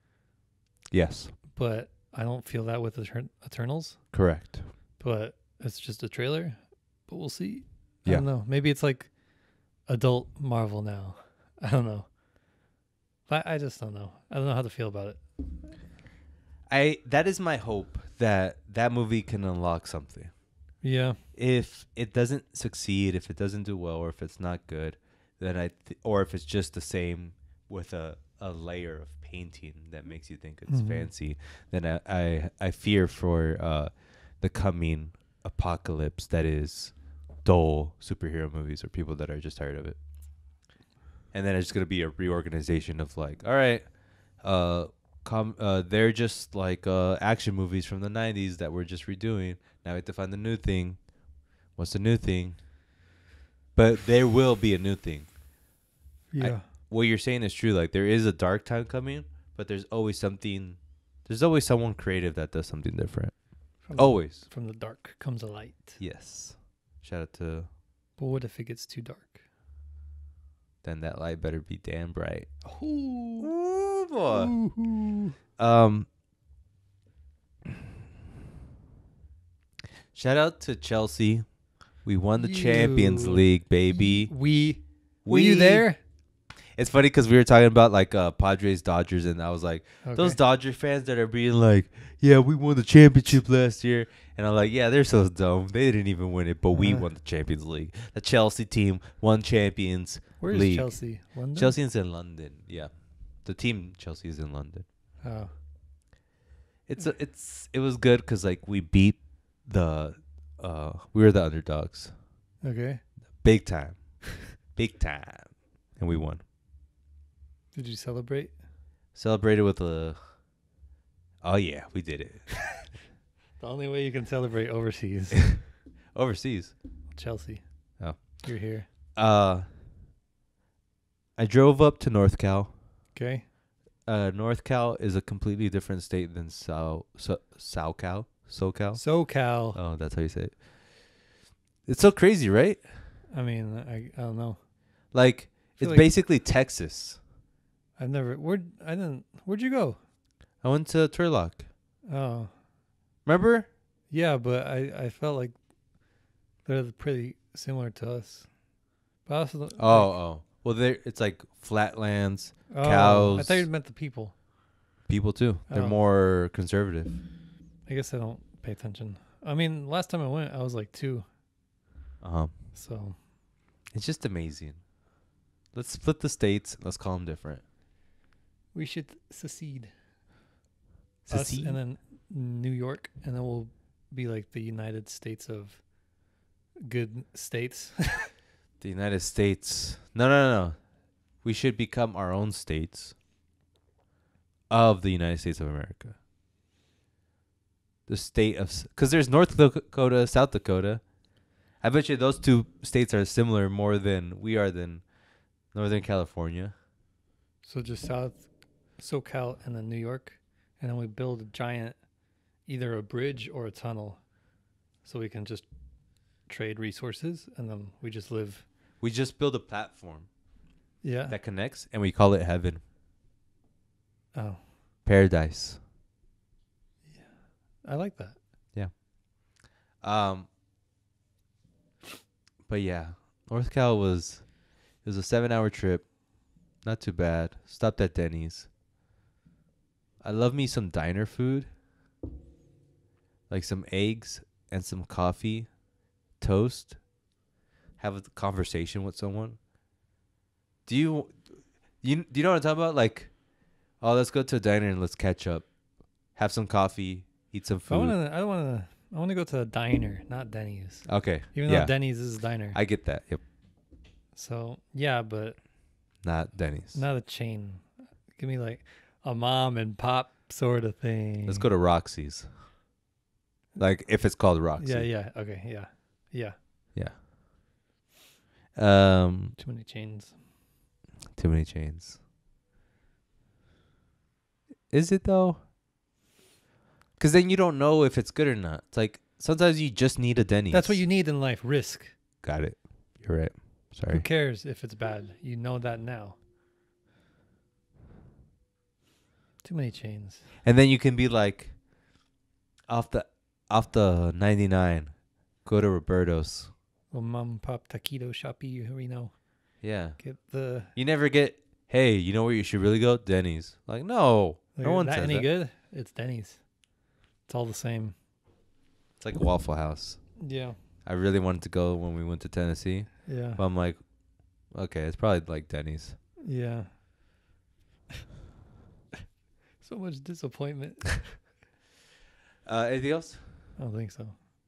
Yes. But I don't feel that with Eternals. Correct. But it's just a trailer. But we'll see. Yeah. I don't know. Maybe it's like adult Marvel now. I don't know. But I just don't know. I don't know how to feel about it. That is my hope that movie can unlock something. Yeah. If it doesn't succeed, if it doesn't do well, or if it's not good, then or if it's just the same with a layer of painting that makes you think it's fancy, then I fear for the coming apocalypse that is dull superhero movies or people that are just tired of it. And then it's going to be a reorganization of like, all right, they're just like action movies from the 90s that we're just redoing. Now we have to find the new thing. What's the new thing? But there will be a new thing. Yeah. What you're saying is true. Like there is a dark time coming, but there's always something. There's always someone creative that does something different. Always. From the dark comes a light. Yes. Shout out to. But what if it gets too dark? Then that light better be damn bright. Ooh, boy. Ooh. Shout out to Chelsea. We won the Champions League, baby. Were you there? It's funny because we were talking about like Padres, Dodgers, and I was like, those Dodger fans that are being like, yeah, we won the championship last year. And I'm like, yeah, they're so dumb. They didn't even win it, but we won the Champions League. The Chelsea team won Champions League. Where's Chelsea? London? Chelsea is in London. Yeah. The team Chelsea is in London. Oh. It was good because like we beat we were the underdogs. Okay. Big time. Big time. And we won. Did you celebrate? Celebrated with oh yeah, we did it. The only way you can celebrate overseas. Overseas. Chelsea. Oh. You're here. I drove up to North Cal. Okay. North Cal is a completely different state than SoCal. SoCal. Oh, that's how you say it. It's so crazy, right? I mean, I don't know. Like it's basically Texas. Where'd you go? I went to Turlock. Oh. Remember? Yeah, but I felt like they're pretty similar to us. But also, well, it's like flatlands, cows. I thought you meant the people. People too. They're more conservative. I guess I don't pay attention. I mean, last time I went, I was like 2. So it's just amazing. Let's split the states. Let's call them different. We should secede. Us and then New York, and then we'll be like the United States of good states. The United States. No. We should become our own states of the United States of America. The state of... Because there's North Dakota, South Dakota. I bet you those two states are similar more than we are than Northern California. So just SoCal and then New York. And then we build a giant, either a bridge or a tunnel. So we can just trade resources. And then we just live. We just build a platform. Yeah. That connects. And we call it heaven. Oh. Paradise. Yeah. I like that. Yeah. But yeah, North Cal it was a 7-hour trip. Not too bad. Stopped at Denny's. I love me some diner food. Like some eggs and some coffee, toast. Have a conversation with someone. Do you know what I'm talking about? Like, oh, let's go to a diner and let's catch up, have some coffee, eat some food. I want to go to a diner, not Denny's. Okay. Even though Denny's is a diner. I get that. Yep. So yeah, but Not Denny's. not a chain. Give me like a mom and pop sort of thing. Let's go to Roxy's. Like if it's called Roxy. Yeah. Okay. Yeah. Yeah. Too many chains. Too many chains. Is it though? Because then you don't know if it's good or not. It's like sometimes you just need a Denny's. That's what you need in life. Risk. Got it. You're right. Sorry. Who cares if it's bad? You know that now. Too many chains. And then you can be like, off the 99, go to Roberto's. Well, mom and pop taquito shoppy, you know. Yeah. Get the. You never get, hey, you know where you should really go? Denny's. Like, no. No one that says any that. good? It's Denny's. It's all the same. It's like Waffle House. Yeah. I really wanted to go when we went to Tennessee. Yeah. But I'm like, okay, it's probably like Denny's. Yeah. So much disappointment. Anything else? I don't think so.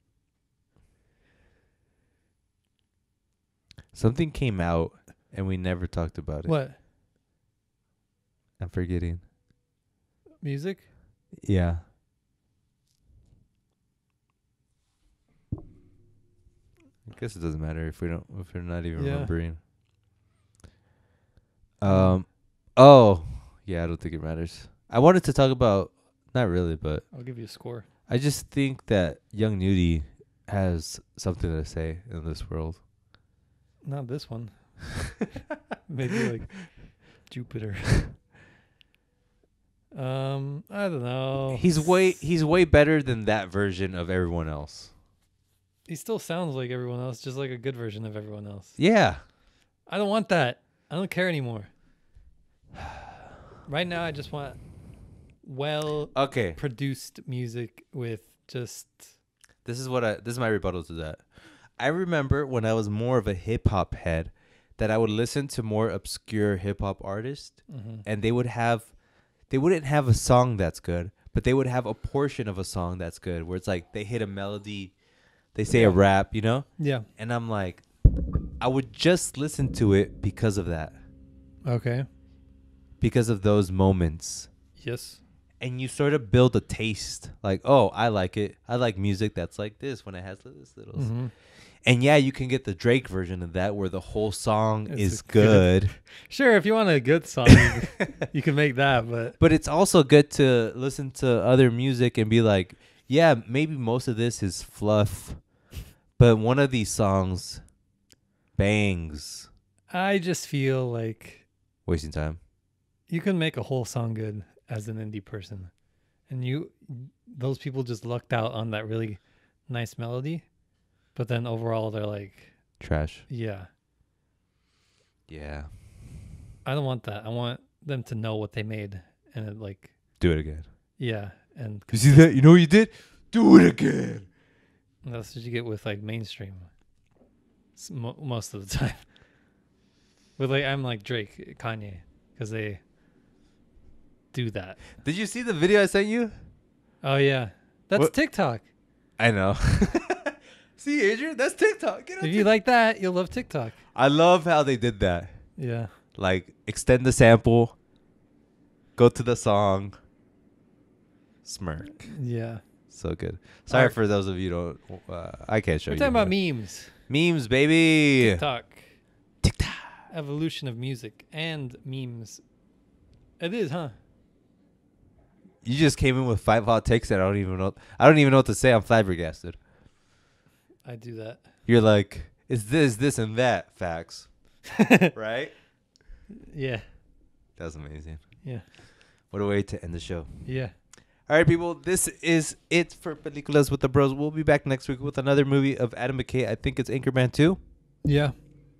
Something came out and we never talked about it. What? I'm forgetting. Music? Yeah. I guess it doesn't matter if we're not even Yeah. remembering. Oh, yeah, I don't think it matters. I wanted to talk about, not really, but I'll give you a score. I just think that Young Nudie has something to say in this world. Not this one. Maybe like Jupiter. I don't know. He's way better than that version of everyone else. He still sounds like everyone else, just like a good version of everyone else. Yeah. I don't want that. I don't care anymore. Right now, I just want Okay. produced music with just. This is my rebuttal to that. I remember when I was more of a hip hop head that I would listen to more obscure hip hop artists and they wouldn't have a song that's good, but they would have a portion of a song that's good where it's like they hit a melody, they say a rap, you know? Yeah. And I'm like, I would just listen to it because of that. Okay. Because of those moments. Yes. And you sort of build a taste. Like, oh, I like it. I like music that's like this when it has this little. Mm-hmm. And yeah, you can get the Drake version of that where the whole song It's is good. Sure, if you want a good song, you can make that. But it's also good to listen to other music and be like, yeah, maybe most of this is fluff, but one of these songs bangs. I just feel like Wasting time. you can make a whole song good as an indie person. And those people just lucked out on that really nice melody. But then overall, they're like, Trash. yeah. Yeah. I don't want that. I want them to know what they made. And it like, Do it again. yeah. And You see that? You know what you did? Do it again. that's what you get with like mainstream. Most of the time. With like, I'm like Drake, Kanye. Because they do that. Did you see the video I sent you? Oh, yeah. That's What? TikTok. I know. See, Adrian, that's TikTok. Get on If you like that, you'll love TikTok. I love how they did that. Yeah. Like, extend the sample, go to the song, smirk. Yeah. So good. Sorry Art. for those of you who don't. I can't show We're you. talking about but- memes. memes, baby. TikTok. TikTok. Evolution of music and memes. It is, huh? You just came in with 5 hot takes that I don't even know. I don't even know what to say. I'm flabbergasted. I do that. You're like, it's this, and that. Facts. Right? Yeah. That's amazing. Yeah. What a way to end the show. Yeah. All right, people. This is it for Peliculas with the Bros. We'll be back next week with another movie of Adam Mckay. I think it's Anchorman 2. Yeah.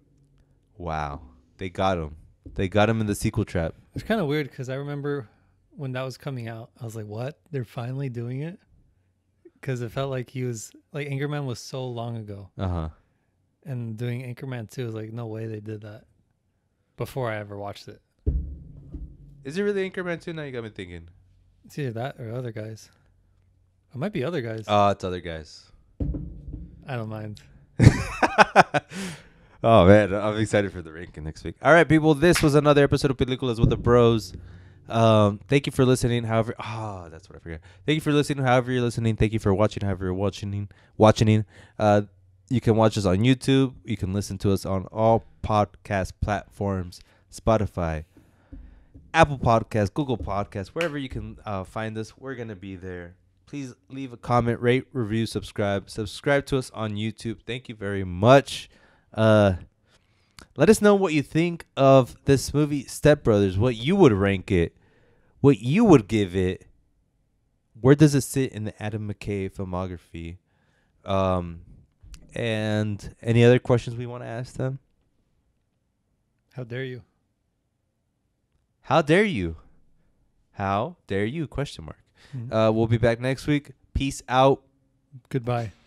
Wow. They got him. They got him in the sequel trap. It's kind of weird because I remember when that was coming out, I was like, what? They're finally doing it? Because it felt like Anchorman was so long ago. Uh-huh. And doing Anchorman 2 was like, no way they did that. before I ever watched it. Is it really Anchorman 2? Now you got me thinking. It's either that or Other Guys. It might be Other Guys. Oh, it's Other Guys. I don't mind. Oh, man. I'm excited for the ranking next week. All right, people. This was another episode of Peliculas with the Bros. Thank you for listening. However, that's what I forgot. Thank you for listening. However you're listening. Thank you for watching. However you're watching. You can watch us on YouTube. You can listen to us on all podcast platforms: Spotify, Apple Podcasts, Google Podcasts, wherever you can find us. We're gonna be there. Please leave a comment, rate, review, subscribe. Subscribe to us on YouTube. Thank you very much. Let us know what you think of this movie, Step Brothers. What you would rank it. What you would give it. Where does it sit in the Adam Mckay filmography? And any other questions we want to ask them? How dare you? How dare you? How dare you? Question mark. Mm-hmm. We'll be back next week. Peace out. Goodbye.